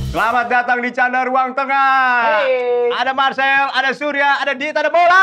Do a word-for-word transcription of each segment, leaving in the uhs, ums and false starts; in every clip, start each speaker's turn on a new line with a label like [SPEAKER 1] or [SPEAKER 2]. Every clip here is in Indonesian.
[SPEAKER 1] Selamat datang di Canda Ruang Tengah.
[SPEAKER 2] Hey.
[SPEAKER 1] Ada Marcel, ada Surya, ada Dit, ada Bola.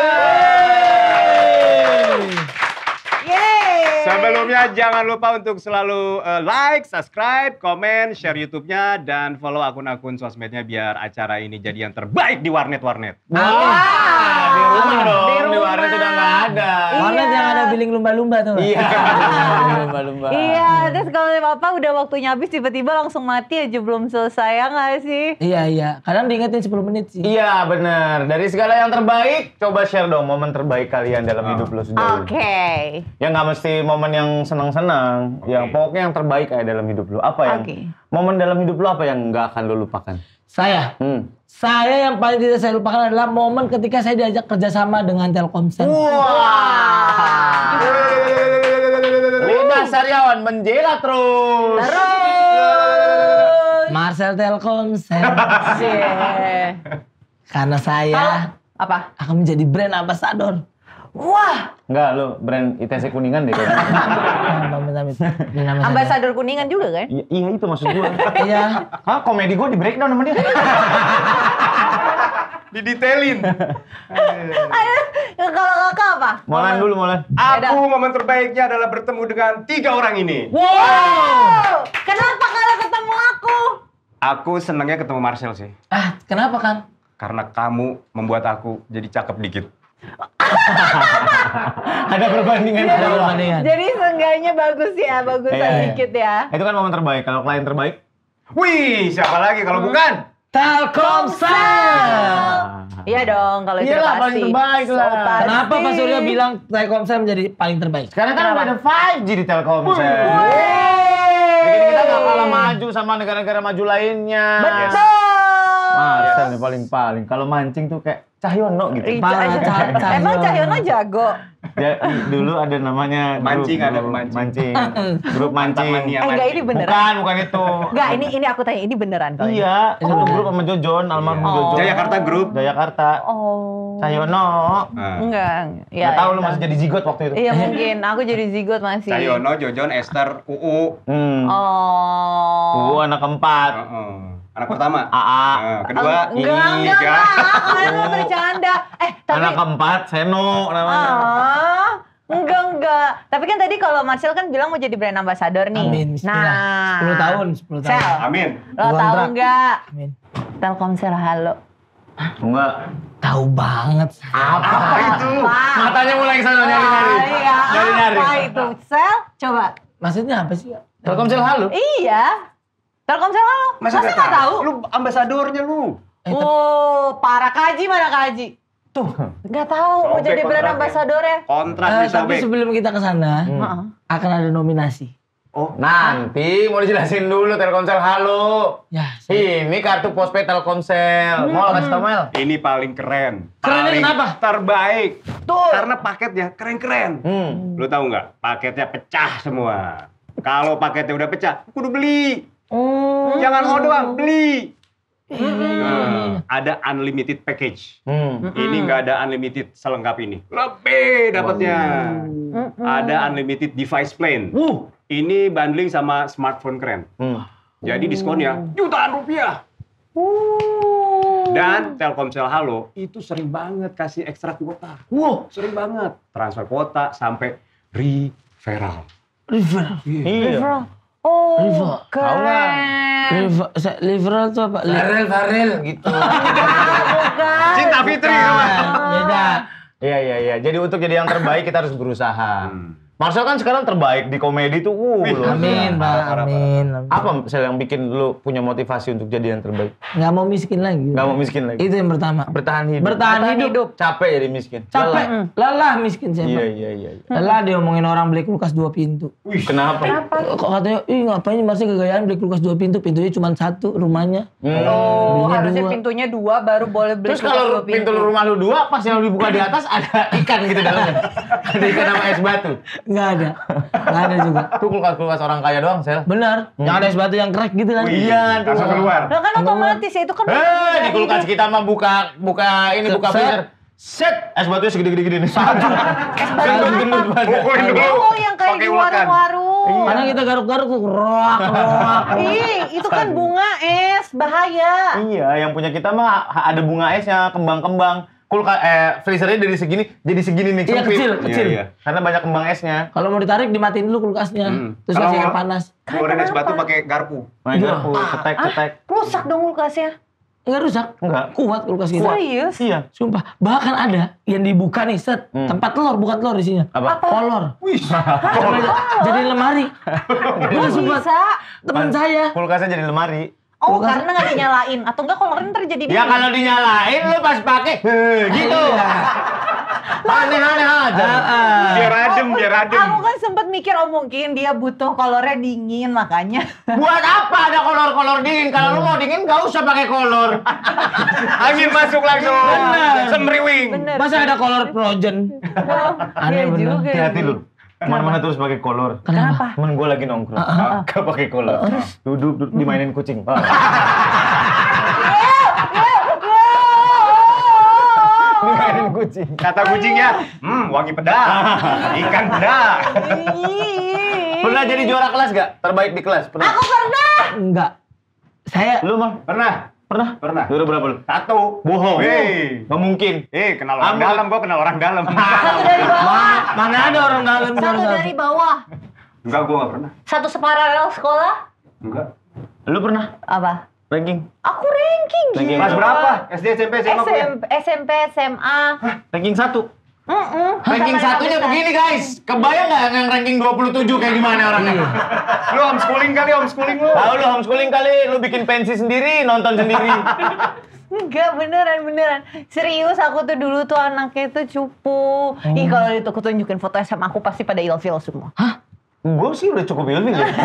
[SPEAKER 2] Yeay.
[SPEAKER 1] Sebelumnya jangan lupa untuk selalu uh, like, subscribe, komen, share YouTube-nya, dan follow akun-akun sosmednya biar acara ini jadi yang terbaik di warnet-warnet.
[SPEAKER 2] Wah,
[SPEAKER 3] di rumah dong,
[SPEAKER 2] di
[SPEAKER 3] di,
[SPEAKER 2] rumah.
[SPEAKER 3] warnet udah nggak ada.
[SPEAKER 4] Warnet yang ada billing lumba-lumba tuh.
[SPEAKER 3] Iya, lumba-lumba.
[SPEAKER 2] Iya, terus kalau Bapak udah waktunya habis tiba-tiba langsung mati aja belum selesai ya nggak sih?
[SPEAKER 4] Iya, iya. Kadang diingetin sepuluh menit sih.
[SPEAKER 3] Iya, bener. Dari segala yang terbaik, coba share dong momen terbaik kalian dalam
[SPEAKER 1] Oh.
[SPEAKER 3] hidup lo sejauh
[SPEAKER 2] Oke.
[SPEAKER 3] ini. Ya nggak mesti momen yang senang-senang,
[SPEAKER 1] Oke.
[SPEAKER 3] yang pokoknya yang terbaik kayak dalam hidup lo. Apa yang
[SPEAKER 2] Oke.
[SPEAKER 3] momen dalam hidup lo apa yang nggak akan lo lupakan?
[SPEAKER 4] Saya,
[SPEAKER 3] Hmm.
[SPEAKER 4] saya yang paling tidak saya lupakan adalah momen ketika saya diajak kerjasama dengan Telkomsel.
[SPEAKER 3] Wah. Lidah Sariawan menjela terus.
[SPEAKER 2] Terus.
[SPEAKER 4] Marcel Telkomsel.
[SPEAKER 2] Cie.
[SPEAKER 4] Karena saya
[SPEAKER 2] Apa?
[SPEAKER 4] akan menjadi brand ambassador.
[SPEAKER 2] Wah,
[SPEAKER 3] Enggak, lo brand I T C Kuningan deh kayaknya.
[SPEAKER 4] Amit-amit. Nama saya.
[SPEAKER 2] ambasador Kuningan juga kan?
[SPEAKER 3] Iya, iya itu maksud gua.
[SPEAKER 4] Iya.
[SPEAKER 3] Hah, komedi gua di breakdown sama dia.
[SPEAKER 1] Didetailin.
[SPEAKER 2] Ayo, kalau kakak apa?
[SPEAKER 3] Molan dulu, Molan.
[SPEAKER 1] Aku momen terbaiknya adalah bertemu dengan tiga orang ini.
[SPEAKER 2] Wow. Kenapa kalau ketemu aku?
[SPEAKER 1] Aku senangnya ketemu Marcel sih.
[SPEAKER 4] Ah, kenapa Kang?
[SPEAKER 1] Karena kamu membuat aku jadi cakep dikit.
[SPEAKER 3] Ada perbandingan.
[SPEAKER 4] Ada perbandingan.
[SPEAKER 2] Jadi seenggaknya bagus ya, bagusan
[SPEAKER 3] Iya, iya.
[SPEAKER 2] dikit ya.
[SPEAKER 3] Itu kan momen terbaik. Kalau klien terbaik?
[SPEAKER 1] Wih, siapa lagi kalau bukan?
[SPEAKER 4] Telkomsel.
[SPEAKER 2] Iya dong, kalau itu
[SPEAKER 3] Iyalah,
[SPEAKER 2] pasti.
[SPEAKER 3] paling terbaik
[SPEAKER 2] So
[SPEAKER 3] lah.
[SPEAKER 2] pasti.
[SPEAKER 4] Kenapa Pak Surya bilang Telkomsel menjadi paling terbaik?
[SPEAKER 3] Sekarang kan
[SPEAKER 2] Kenapa?
[SPEAKER 3] udah ada lima G di Telkomsel. Bikin kita nggak kalah maju sama negara-negara maju lainnya.
[SPEAKER 2] Betul.
[SPEAKER 3] Marcel nih paling-paling. Kalau mancing tuh kayak Cahyono gitu.
[SPEAKER 2] Ih,
[SPEAKER 4] Parah,
[SPEAKER 2] Cah-
[SPEAKER 4] Cah- Cahyono.
[SPEAKER 2] Emang Cahyono jago?
[SPEAKER 3] Ya, dulu ada namanya grup-
[SPEAKER 1] Mancing, ada
[SPEAKER 3] grup
[SPEAKER 1] mancing.
[SPEAKER 3] Grup mancing.
[SPEAKER 1] Mania
[SPEAKER 2] Eh enggak,
[SPEAKER 1] mancing.
[SPEAKER 2] ini beneran.
[SPEAKER 3] Bukan, bukan itu.
[SPEAKER 2] Enggak, ini ini aku tanya, ini beneran kali.
[SPEAKER 3] Iya, satu grup sama Jojon, almarhum
[SPEAKER 2] Oh.
[SPEAKER 3] Jojon.
[SPEAKER 1] Jayakarta Group.
[SPEAKER 3] Jayakarta.
[SPEAKER 2] Oh.
[SPEAKER 3] Cahyono.
[SPEAKER 1] Nah,
[SPEAKER 2] Enggak.
[SPEAKER 3] Nggak tahu lu masih jadi zigot waktu itu.
[SPEAKER 2] Iya mungkin, aku jadi zigot masih.
[SPEAKER 1] Cahyono, Jojon, Esther, Uu.
[SPEAKER 3] Hmm.
[SPEAKER 2] Oh.
[SPEAKER 3] Uh, anak keempat.
[SPEAKER 1] Heeh. Anak pertama.
[SPEAKER 3] A A.
[SPEAKER 1] Nah, kedua.
[SPEAKER 2] enggak, enggak,
[SPEAKER 1] Tiga.
[SPEAKER 2] enggak, kalian mau bercanda. Eh, tapi
[SPEAKER 3] Anak keempat, Seno namanya.
[SPEAKER 2] Ah, enggak, enggak. Tapi kan tadi kalau Marcel kan bilang mau jadi brand ambassador nih.
[SPEAKER 4] Amin. Bismillah.
[SPEAKER 2] Nah.
[SPEAKER 4] sepuluh tahun, sepuluh tahun.
[SPEAKER 2] Sel,
[SPEAKER 1] Amin.
[SPEAKER 2] lo tahu
[SPEAKER 4] Kontrak.
[SPEAKER 2] enggak?
[SPEAKER 4] Amin.
[SPEAKER 2] Telkomsel halo.
[SPEAKER 3] Enggak.
[SPEAKER 4] Tahu banget.
[SPEAKER 3] Apa itu?
[SPEAKER 2] Apa?
[SPEAKER 3] Matanya mulai sana nyari-nyari.
[SPEAKER 2] Ah, iya,
[SPEAKER 3] Nyari-nyari.
[SPEAKER 2] apa itu? Sel, coba.
[SPEAKER 4] Maksudnya apa sih?
[SPEAKER 3] Telkomsel halo.
[SPEAKER 2] Iya. Telkomsel halo. Masa
[SPEAKER 1] nggak
[SPEAKER 2] nggak tahu?
[SPEAKER 1] Lu ambasadornya lu.
[SPEAKER 4] Eh, tapi-
[SPEAKER 2] Oh, para kaji mana kaji?
[SPEAKER 4] Tuh.
[SPEAKER 2] Nggak tahu mau
[SPEAKER 1] Sobek
[SPEAKER 2] jadi brand
[SPEAKER 1] kontraknya.
[SPEAKER 2] ambasador ya?
[SPEAKER 1] Kontrak
[SPEAKER 4] Eh,
[SPEAKER 1] disobek.
[SPEAKER 4] tapi sebelum kita ke sana,
[SPEAKER 2] Heeh.
[SPEAKER 4] akan ada nominasi.
[SPEAKER 1] Oh,
[SPEAKER 3] Nanti mau dijelasin dulu Telkomsel halo.
[SPEAKER 4] Ya, saya-
[SPEAKER 3] Ini kartu postpaid Telkomsel. Mau kasih tau Mel?
[SPEAKER 1] ini paling keren.
[SPEAKER 4] Kerennya
[SPEAKER 1] Paling
[SPEAKER 4] kenapa?
[SPEAKER 1] Terbaik.
[SPEAKER 2] Tuh.
[SPEAKER 1] Karena paketnya keren-keren.
[SPEAKER 3] Hmm.
[SPEAKER 1] Lu tahu nggak? Paketnya pecah semua. Kalau paketnya udah pecah, kudu beli.
[SPEAKER 4] Oh.
[SPEAKER 1] Jangan mau doang, beli. Nah, ada unlimited package.
[SPEAKER 3] Hmm.
[SPEAKER 1] Ini nggak ada unlimited selengkap ini. Lebih dapatnya. Ada unlimited device plan.
[SPEAKER 4] Uh.
[SPEAKER 1] Ini bundling sama smartphone keren.
[SPEAKER 3] Hmm.
[SPEAKER 1] Jadi diskonnya jutaan rupiah. Dan Telkomsel Halo itu sering banget kasih ekstra kuota.
[SPEAKER 4] Wow.
[SPEAKER 1] Sering banget. Transfer kuota sampai referral.
[SPEAKER 4] River.
[SPEAKER 3] Iya.
[SPEAKER 2] Referral. Oh,
[SPEAKER 4] River.
[SPEAKER 3] Tahu nggak?
[SPEAKER 2] keren.
[SPEAKER 4] River. Saya- River itu apa? Li-
[SPEAKER 3] Farel, Farel gitu.
[SPEAKER 2] Bukan.
[SPEAKER 1] Cinta Fitri.
[SPEAKER 4] Bukan. Beda.
[SPEAKER 3] Iya, iya, iya. Jadi untuk jadi yang terbaik kita harus berusaha. Marcel kan sekarang terbaik di komedi tuh. Uh, luar
[SPEAKER 4] Amin,
[SPEAKER 3] biasa.
[SPEAKER 4] Pak.
[SPEAKER 1] Parah, parah,
[SPEAKER 4] Amin.
[SPEAKER 3] Apa Sel yang bikin lu punya motivasi untuk jadi yang terbaik?
[SPEAKER 4] Nggak mau miskin lagi.
[SPEAKER 3] Gak mau miskin lagi.
[SPEAKER 4] Itu yang pertama.
[SPEAKER 3] Bertahan hidup.
[SPEAKER 4] Bertahan
[SPEAKER 2] Bertahan
[SPEAKER 4] hidup.
[SPEAKER 2] hidup.
[SPEAKER 3] Capek jadi miskin.
[SPEAKER 4] Capek.
[SPEAKER 3] Lelah.
[SPEAKER 4] Lelah miskin saya.
[SPEAKER 3] Iya,
[SPEAKER 4] Pak.
[SPEAKER 3] iya, iya. iya.
[SPEAKER 4] Lelah diomongin orang beli kulkas dua pintu.
[SPEAKER 3] Wih, kenapa?
[SPEAKER 4] Kok katanya, ih ngapain Marcel kegayaan beli kulkas dua pintu, pintunya cuma satu rumahnya.
[SPEAKER 3] Hmm.
[SPEAKER 2] Oh,
[SPEAKER 4] Belinya
[SPEAKER 2] harusnya
[SPEAKER 4] dua.
[SPEAKER 2] pintunya dua baru boleh beli
[SPEAKER 3] Terus
[SPEAKER 2] kulkas
[SPEAKER 3] kalau
[SPEAKER 2] dua
[SPEAKER 3] pintu rumah lu dua, pas yang lu dibuka di atas ada ikan gitu dalamnya. Ada ikan sama es batu.
[SPEAKER 4] Nggak ada. Nggak ada juga.
[SPEAKER 3] Itu kulkas-kulkas orang kaya doang, Sel.
[SPEAKER 4] Benar. Yang ada es batu yang crack gitu kan.
[SPEAKER 1] Wih,
[SPEAKER 3] Iya, tuh.
[SPEAKER 1] langsung keluar.
[SPEAKER 2] Nah kan otomatis ya itu kan.
[SPEAKER 3] Eh, di kulkas kita mah buka buka ini buka
[SPEAKER 4] Set.
[SPEAKER 3] freezer. Set, es batunya segede-gede gini. Salju.
[SPEAKER 2] Es batu apa?
[SPEAKER 3] Gendut banget.
[SPEAKER 1] Pukulin dulu.
[SPEAKER 2] Oh, yang kayak
[SPEAKER 1] Pakai
[SPEAKER 2] di
[SPEAKER 1] ulakan.
[SPEAKER 2] warung-warung.
[SPEAKER 4] Karena kita garuk-garuk tuh roak, roak.
[SPEAKER 2] Ih, itu kan bunga es, bahaya.
[SPEAKER 3] Iya, yang punya kita mah ada bunga esnya, kembang-kembang. Kulkas eh freezernya dari segini jadi segini nih,
[SPEAKER 4] Iya,
[SPEAKER 3] sempit.
[SPEAKER 4] kecil, kecil.
[SPEAKER 1] Iya, iya.
[SPEAKER 3] Karena banyak kembang esnya.
[SPEAKER 4] Kalau mau ditarik dimatiin dulu kulkasnya.
[SPEAKER 1] Hmm.
[SPEAKER 4] Terus
[SPEAKER 1] Kalau
[SPEAKER 4] kasih air
[SPEAKER 1] mau-
[SPEAKER 4] panas.
[SPEAKER 1] Goreng es batu pakai garpu.
[SPEAKER 3] Main
[SPEAKER 4] Iya.
[SPEAKER 3] garpu, cetek-cetek.
[SPEAKER 2] Rusak dong kulkasnya.
[SPEAKER 4] Enggak rusak.
[SPEAKER 3] Enggak.
[SPEAKER 4] Kuat kulkas kita.
[SPEAKER 2] Serius?
[SPEAKER 3] Iya.
[SPEAKER 4] Sumpah. Bahkan ada yang dibuka nih, set.
[SPEAKER 3] Hmm.
[SPEAKER 4] Tempat telur, bukan telur isinya.
[SPEAKER 3] Apa?
[SPEAKER 4] Kolor.
[SPEAKER 1] Wih.
[SPEAKER 4] Sampai jadi lemari. Bener sumpah.
[SPEAKER 2] Bisa.
[SPEAKER 4] Temen saya.
[SPEAKER 3] Kulkasnya jadi lemari.
[SPEAKER 2] Oh,
[SPEAKER 4] Kulkas-
[SPEAKER 2] karena nggak dinyalain. Atau enggak kalau ntar jadi
[SPEAKER 3] Ya
[SPEAKER 2] dingin.
[SPEAKER 3] kalau dinyalain lu pas pakai "Heh," gitu. Aneh-aneh aja.
[SPEAKER 1] Biar adem, biar adem.
[SPEAKER 2] Aku kan sempat mikir, oh mungkin dia butuh kolornya dingin, makanya.
[SPEAKER 3] Buat apa ada kolor-kolor dingin? Kalau lu mau dingin gak usah pakai kolor.
[SPEAKER 1] Angin masuk langsung.
[SPEAKER 4] Bener.
[SPEAKER 1] Semriwing.
[SPEAKER 2] Bener.
[SPEAKER 4] Masa ada kolor frozen? Aneh
[SPEAKER 2] Iya
[SPEAKER 4] bener.
[SPEAKER 2] juga.
[SPEAKER 3] Hati-hati lu. Kemana-mana terus pakai kolor.
[SPEAKER 2] Kenapa?
[SPEAKER 3] Temen gue lagi nongkrong, gak pakai kolor. Duduk, duduk dimainin kucing. Ah. Dimainin kucing.
[SPEAKER 1] Kata kucingnya, hmm wangi peda. Ikan peda.
[SPEAKER 2] Ih.
[SPEAKER 3] Pernah jadi juara kelas gak? Terbaik di kelas? Pernah?
[SPEAKER 2] Aku pernah.
[SPEAKER 4] Enggak. Saya
[SPEAKER 3] Lu mah?
[SPEAKER 1] Pernah?
[SPEAKER 3] Pernah?
[SPEAKER 1] Pernah.
[SPEAKER 3] Juara berapa lu?
[SPEAKER 1] Satu.
[SPEAKER 3] Bohong.
[SPEAKER 1] Hei.
[SPEAKER 3] Gak mungkin.
[SPEAKER 1] Eh, kenal orang
[SPEAKER 3] Ampun.
[SPEAKER 1] dalam, gua kenal orang dalam.
[SPEAKER 2] Satu dari bawah.
[SPEAKER 4] Ma- mana ada orang dalam
[SPEAKER 2] Satu
[SPEAKER 4] juara
[SPEAKER 2] dari bawah.
[SPEAKER 1] Enggak, gua enggak pernah.
[SPEAKER 2] Satu separalel sekolah.
[SPEAKER 1] Enggak.
[SPEAKER 3] Lu pernah?
[SPEAKER 2] Apa?
[SPEAKER 3] Ranking?
[SPEAKER 2] Aku ranking
[SPEAKER 3] Ranking
[SPEAKER 2] gila.
[SPEAKER 1] Kelas berapa? S D, S M P, S M A? kuliah?
[SPEAKER 2] SMP, S M P, S M A.
[SPEAKER 3] Ranking satu.
[SPEAKER 2] Mm-mm.
[SPEAKER 3] Ranking
[SPEAKER 2] Sama
[SPEAKER 3] satunya
[SPEAKER 2] yang
[SPEAKER 3] begini guys. Kebayang gak yang ranking dua puluh tujuh kayak gimana orangnya?
[SPEAKER 1] Lu homeschooling kali, homeschooling lu.
[SPEAKER 3] Tahu lu homeschooling kali, lu bikin pensi sendiri, nonton sendiri.
[SPEAKER 2] Enggak, beneran, beneran. Serius, aku tuh dulu tuh anaknya tuh cupu. Ih, kalau itu aku tunjukin foto S M A aku pasti pada ilfil semua.
[SPEAKER 3] Gue sih udah cukup ilfil ya.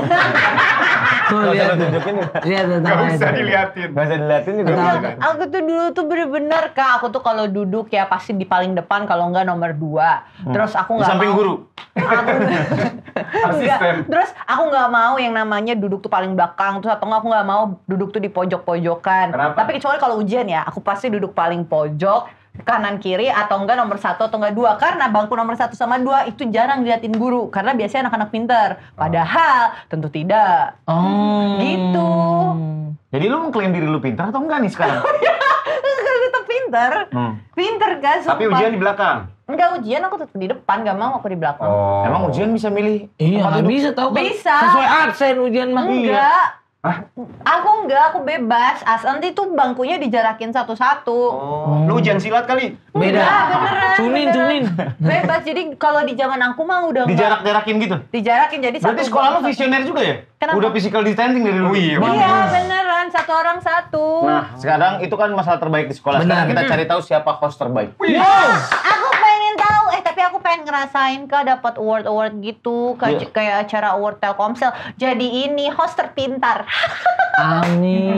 [SPEAKER 4] Tuh,
[SPEAKER 3] Gak usah
[SPEAKER 4] lihat.
[SPEAKER 3] lu tunjukin ya.
[SPEAKER 4] Lihat, lihat,
[SPEAKER 1] Gak
[SPEAKER 4] lihat.
[SPEAKER 1] usah diliatin.
[SPEAKER 3] Gak usah diliatin juga.
[SPEAKER 4] Tahu.
[SPEAKER 3] bisa.
[SPEAKER 2] Aku tuh dulu tuh bener-bener, Kak, aku tuh kalau duduk ya pasti di paling depan, kalau enggak nomor dua. Terus aku
[SPEAKER 3] Di
[SPEAKER 2] nggak
[SPEAKER 3] samping
[SPEAKER 2] mau.
[SPEAKER 3] guru.
[SPEAKER 2] Aku enggak.
[SPEAKER 1] Asisten.
[SPEAKER 2] Terus aku nggak mau yang namanya duduk tuh paling belakang. Terus atau enggak aku nggak mau duduk tuh di pojok-pojokan.
[SPEAKER 1] Kenapa?
[SPEAKER 2] Tapi kecuali kalau ujian ya, aku pasti duduk paling pojok, kanan kiri, atau enggak nomor satu atau enggak dua. Karena bangku nomor satu sama dua itu jarang diliatin guru. Karena biasanya anak-anak pinter. Padahal tentu tidak.
[SPEAKER 4] Oh.
[SPEAKER 2] Gitu.
[SPEAKER 3] Jadi lu mengklaim diri lu pintar atau enggak nih sekarang?
[SPEAKER 2] Kan tetap pinter.
[SPEAKER 3] Hmm.
[SPEAKER 2] Pinter kan,
[SPEAKER 1] Tapi
[SPEAKER 2] sumpah.
[SPEAKER 1] ujian di belakang.
[SPEAKER 2] Enggak, ujian aku tetap di depan, gak mau aku di belakang.
[SPEAKER 1] Oh.
[SPEAKER 3] Emang ujian bisa milih?
[SPEAKER 4] Iya,
[SPEAKER 3] tempat
[SPEAKER 4] nggak
[SPEAKER 3] duduk?
[SPEAKER 4] bisa tahu kan.
[SPEAKER 2] Bisa.
[SPEAKER 4] Sesuai absen ujian mah.
[SPEAKER 2] Enggak.
[SPEAKER 1] Hah?
[SPEAKER 2] Aku enggak, aku bebas. As nanti tuh bangkunya dijarakin satu-satu.
[SPEAKER 1] Oh. Lu ujian silat kali?
[SPEAKER 4] Beda.
[SPEAKER 2] Enggak, beneran.
[SPEAKER 4] Cunin,
[SPEAKER 2] beneran.
[SPEAKER 4] cunin.
[SPEAKER 2] Bebas. Jadi kalau di zaman aku mah udah enggak.
[SPEAKER 3] Dijarak-jarakin gitu?
[SPEAKER 2] Dijarakin jadi
[SPEAKER 3] Berarti
[SPEAKER 2] satu.
[SPEAKER 3] sekolah lu
[SPEAKER 2] bangku
[SPEAKER 3] visioner juga ya?
[SPEAKER 2] Kenapa?
[SPEAKER 3] Udah physical distancing dari dulu?
[SPEAKER 1] Oh iya,
[SPEAKER 2] satu. Iya, beneran. Satu orang satu.
[SPEAKER 3] Nah, sekarang itu kan masalah terbaik di sekolah. Sekarang
[SPEAKER 4] Benar.
[SPEAKER 3] kita cari tahu siapa host terbaik.
[SPEAKER 2] Aku pengen tahu, eh tapi aku pengen ngerasain Kak dapat award-award gitu, kayak
[SPEAKER 3] Iya.
[SPEAKER 2] kayak acara award Telkomsel. Jadi ini host terpintar.
[SPEAKER 4] Amin.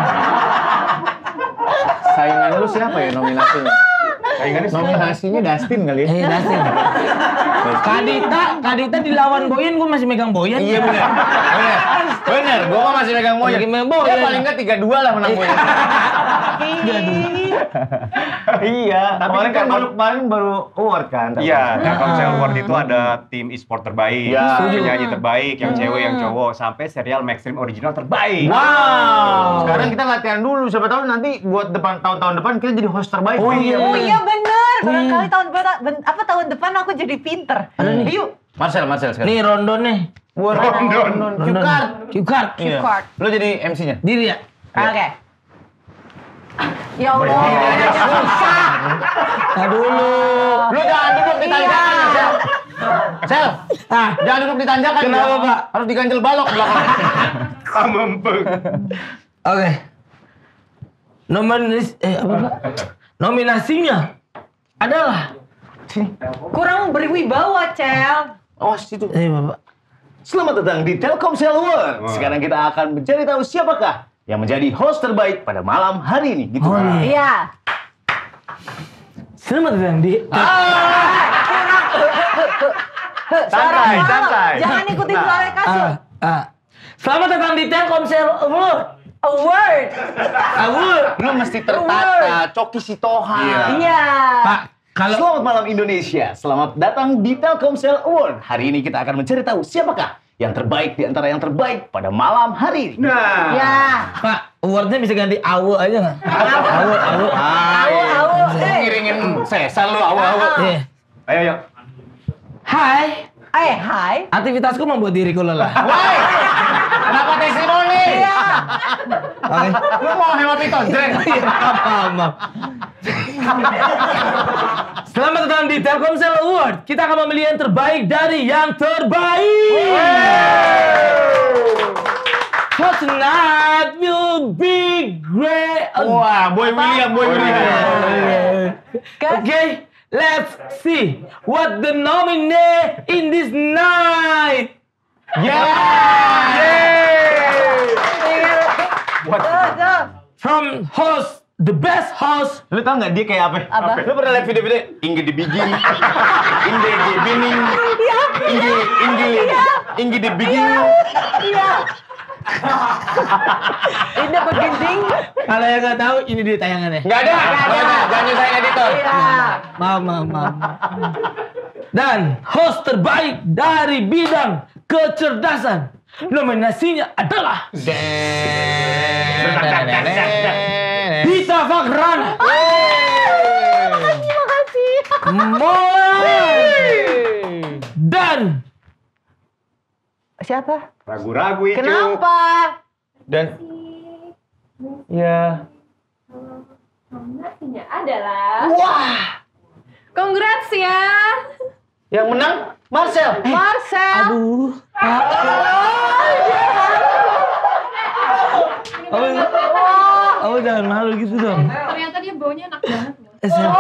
[SPEAKER 3] Saingan lu siapa ya nominasinya?
[SPEAKER 1] Saingannya siapa?
[SPEAKER 3] Nominasinya Dustin kali ya?
[SPEAKER 4] Eh, Dustin. Kadita, Kadita dilawan Boyan, gue masih megang Boyan.
[SPEAKER 3] Iya benar. Benar. Benar, gua mah masih megang Boyan.
[SPEAKER 4] Lagi megang Boyan.
[SPEAKER 3] Ya paling enggak tiga dua lah menang Boyan.
[SPEAKER 2] Ih.
[SPEAKER 3] Iya,
[SPEAKER 1] Tapi
[SPEAKER 3] kemarin kan
[SPEAKER 1] kan
[SPEAKER 3] baru kemarin baru award kan.
[SPEAKER 1] Iya, Telkomsel Award itu ada tim e-sport terbaik,
[SPEAKER 3] Iya.
[SPEAKER 1] penyanyi terbaik, yang cewek, yang cowok, sampai serial Maxstream original terbaik.
[SPEAKER 3] Wow. Sekarang kita latihan dulu, siapa tahu nanti buat depan tahun-tahun depan kita jadi host terbaik.
[SPEAKER 4] Oh iya.
[SPEAKER 2] Oh iya bener, barangkali tahun depan, ben- apa tahun depan aku jadi pinter. Yuk,
[SPEAKER 3] Marcel, Marcel sekarang.
[SPEAKER 4] Nih Rondon nih.
[SPEAKER 3] Buat
[SPEAKER 1] Rondon.
[SPEAKER 3] Rondon. Cue card.
[SPEAKER 4] Cue card.
[SPEAKER 3] Iya.
[SPEAKER 2] card.
[SPEAKER 3] Lu jadi M C-nya.
[SPEAKER 4] Diri ya.
[SPEAKER 2] oke. Ya Allah, susah.
[SPEAKER 4] Nah dulu.
[SPEAKER 3] Lu jangan duduk di tanjakan ya, Sel. Sel,
[SPEAKER 4] Ah,
[SPEAKER 3] jangan duduk di tanjakan.
[SPEAKER 4] Kenapa,
[SPEAKER 3] ya.
[SPEAKER 4] Pak?
[SPEAKER 3] Harus diganjel balok belakang.
[SPEAKER 1] Kamempeng.
[SPEAKER 4] oke. Nominis eh apa Pak? Nominasinya adalah
[SPEAKER 2] Kurang berwibawa, Cel.
[SPEAKER 3] Oh, situ.
[SPEAKER 4] eh Bapak.
[SPEAKER 3] Selamat datang di Telkomsel Award. Sekarang kita akan mencari tahu siapakah yang menjadi host terbaik pada malam hari ini. Gitu.
[SPEAKER 4] Oh, iya.
[SPEAKER 2] Iya.
[SPEAKER 4] Selamat datang di
[SPEAKER 1] Santai,
[SPEAKER 2] Suara
[SPEAKER 1] santai.
[SPEAKER 2] Jangan ikutin
[SPEAKER 1] Nah.
[SPEAKER 2] suara kasur.
[SPEAKER 4] Ah, ah. Selamat datang di Telkomsel Award.
[SPEAKER 2] Award.
[SPEAKER 4] Award.
[SPEAKER 3] Lu mesti tertata, Coki Sitoha.
[SPEAKER 1] Iya.
[SPEAKER 2] Iya.
[SPEAKER 4] Pak, kalau
[SPEAKER 3] Selamat malam Indonesia. Selamat datang di Telkomsel Award. Hari ini kita akan mencari tahu siapakah yang terbaik di antara yang terbaik pada malam hari ini.
[SPEAKER 1] Nah.
[SPEAKER 2] Ya.
[SPEAKER 4] Pak, awardnya bisa ganti awu aja nggak? Awu, awu.
[SPEAKER 2] Awu, awu. Eh.
[SPEAKER 3] Ngiringin sesan lu awal-awal.
[SPEAKER 4] Iya.
[SPEAKER 1] Ayo, ayo.
[SPEAKER 4] Hai,
[SPEAKER 2] Eh, hai.
[SPEAKER 4] aktivitasku membuat diriku lelah.
[SPEAKER 3] Woi, kenapa testimoni?
[SPEAKER 2] Iya.
[SPEAKER 4] Oke.
[SPEAKER 3] Lu mau hemat piton, Jreng?
[SPEAKER 4] Iya, maaf, maaf. Selamat datang di Telkomsel Award. Kita akan memilih yang terbaik dari yang terbaik. For tonight will be great.
[SPEAKER 3] Wah, Boy William, Boy William.
[SPEAKER 4] Okay, let's see what the nominee in this night.
[SPEAKER 2] Tuh, tuh.
[SPEAKER 4] From host, the best host.
[SPEAKER 3] Lu tau gak dia kayak apa?
[SPEAKER 2] Apa?
[SPEAKER 3] Lu pernah lihat video-video Inggi di Biging, Inggi di Bining, Inggi, Inggi, Inggi di Biging.
[SPEAKER 2] Iya. Ini beginning.
[SPEAKER 4] Kalau yang nggak tahu, ini dia tayangannya.
[SPEAKER 3] Gak ada, gak ada. Jangan nyusahin editor.
[SPEAKER 2] Iya.
[SPEAKER 4] Maaf, maaf, maaf. Dan host terbaik dari bidang kecerdasan, nominasinya adalah Dita Fakrana.
[SPEAKER 2] Terima kasih.
[SPEAKER 4] Mulai. Dan
[SPEAKER 2] Siapa?
[SPEAKER 1] Ragu-ragu itu.
[SPEAKER 2] Kenapa?
[SPEAKER 3] Dan ya
[SPEAKER 5] Nominasinya adalah
[SPEAKER 3] wah,
[SPEAKER 5] Congrats ya.
[SPEAKER 3] yang menang Marcel.
[SPEAKER 2] Marcel.
[SPEAKER 4] aduh, Pak. Kamu, kamu jangan malu gitu dong.
[SPEAKER 5] Ternyata dia baunya enak banget loh.
[SPEAKER 4] Eh, saya-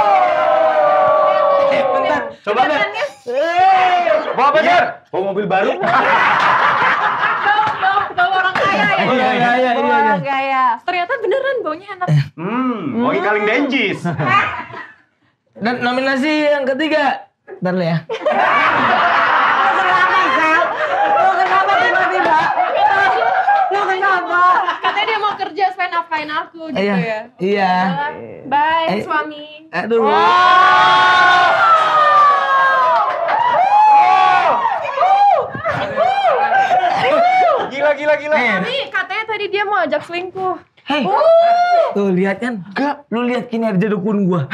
[SPEAKER 4] Eh, bentar.
[SPEAKER 3] Coba deh. Bawa apa, Jar? Bawa mobil baru.
[SPEAKER 5] Bau, bau, bau orang kaya ya.
[SPEAKER 4] Iya, iya, iya, iya, iya.
[SPEAKER 2] Wah, gaya.
[SPEAKER 5] Ternyata beneran baunya enak.
[SPEAKER 1] Hmm, wangi kaleng denjis.
[SPEAKER 4] Dan nominasi yang ketiga, bentar lu ya.
[SPEAKER 2] Kenapa, Sel? Lu kenapa tiba-tiba? Lu kenapa?
[SPEAKER 5] Katanya dia mau kerja supaya nafkahin aku gitu
[SPEAKER 4] Iya,
[SPEAKER 5] ya.
[SPEAKER 4] iya.
[SPEAKER 5] Bye
[SPEAKER 4] Eh.
[SPEAKER 5] suami.
[SPEAKER 4] Aduh.
[SPEAKER 1] Gila, gila, gila.
[SPEAKER 5] Tapi katanya tadi dia mau ajak selingkuh.
[SPEAKER 4] Hei, tuh lihat kan? Enggak, lu lihat kinerja dukun gua.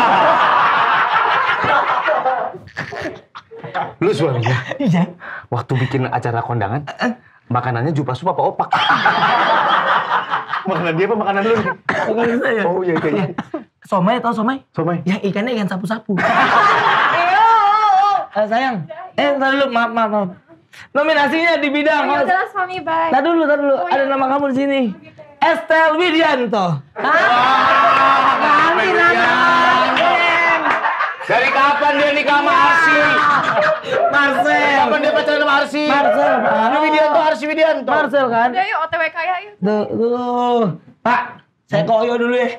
[SPEAKER 3] Lu suaminya.
[SPEAKER 4] Iya.
[SPEAKER 3] Waktu bikin acara kondangan, makanannya jupas apa opak? Makanan dia apa makanan lu?
[SPEAKER 4] Bukan saya.
[SPEAKER 3] Oh iya, iya, iya.
[SPEAKER 4] Somai, tau somai?
[SPEAKER 3] Somai.
[SPEAKER 4] Yang ikannya ikan sapu-sapu. Eh, sayang. Eh, ntar dulu, maaf, maaf, maaf. Nominasinya di bidang
[SPEAKER 5] Oh, ya
[SPEAKER 4] host.
[SPEAKER 5] udahlah suami bye.
[SPEAKER 4] Tar dulu, tar dulu.
[SPEAKER 5] Oh, iya.
[SPEAKER 4] Ada nama kamu di sini. Estel Widianto.
[SPEAKER 2] Ganti nama.
[SPEAKER 3] Dari kapan dia nikah sama Arsi?
[SPEAKER 4] Marcel.
[SPEAKER 3] Kapan dia pacaran sama Arsi?
[SPEAKER 4] Marcel, Pak.
[SPEAKER 3] Ini Widianto, Arsi Widianto.
[SPEAKER 4] Marcel kan?
[SPEAKER 5] Udah yuk O T W kaya yuk.
[SPEAKER 4] Tuh, tuh. Pak, saya koyo dulu ya.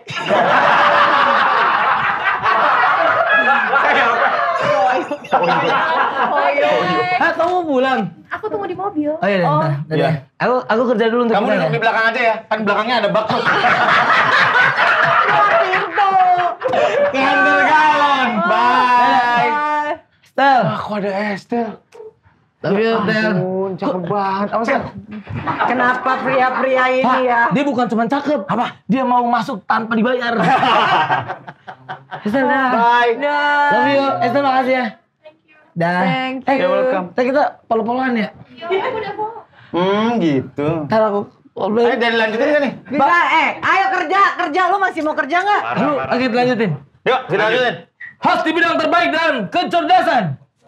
[SPEAKER 5] Oh iya.
[SPEAKER 4] Ah, kamu pulang?
[SPEAKER 5] Aku tunggu di mobil.
[SPEAKER 4] Oh iya, bentar. bentar.
[SPEAKER 3] Iya.
[SPEAKER 4] Aku aku kerja dulu untuk
[SPEAKER 3] Kamu
[SPEAKER 4] kita,
[SPEAKER 3] duduk
[SPEAKER 4] ya.
[SPEAKER 3] di belakang aja ya, kan belakangnya ada bak tuh.
[SPEAKER 4] Kantor galon.
[SPEAKER 3] Bye.
[SPEAKER 4] Estel.
[SPEAKER 3] Aku ada Estel.
[SPEAKER 4] Tapi Estel.
[SPEAKER 3] Ampun, cakep banget. Apa sih?
[SPEAKER 2] Kenapa pria-pria
[SPEAKER 4] Pak,
[SPEAKER 2] ini ya?
[SPEAKER 4] dia bukan cuma cakep. Apa? Dia mau masuk tanpa dibayar. Estel dah.
[SPEAKER 3] Bye.
[SPEAKER 4] Love you. Estel makasih ya. Dah.
[SPEAKER 2] Thank
[SPEAKER 4] Eh,
[SPEAKER 2] you.
[SPEAKER 3] welcome.
[SPEAKER 4] Ntar kita polo-poloan ya.
[SPEAKER 5] Aku udah mau.
[SPEAKER 3] Hmm, gitu.
[SPEAKER 4] Ntar aku.
[SPEAKER 3] Ayo, dari lanjutin kan nih?
[SPEAKER 2] Bisa, eh, ayo kerja, kerja. Lu masih mau kerja nggak?
[SPEAKER 4] Lu, oke lanjutin.
[SPEAKER 3] Yuk, kita lanjutin.
[SPEAKER 4] Host di bidang terbaik dalam kecerdasan.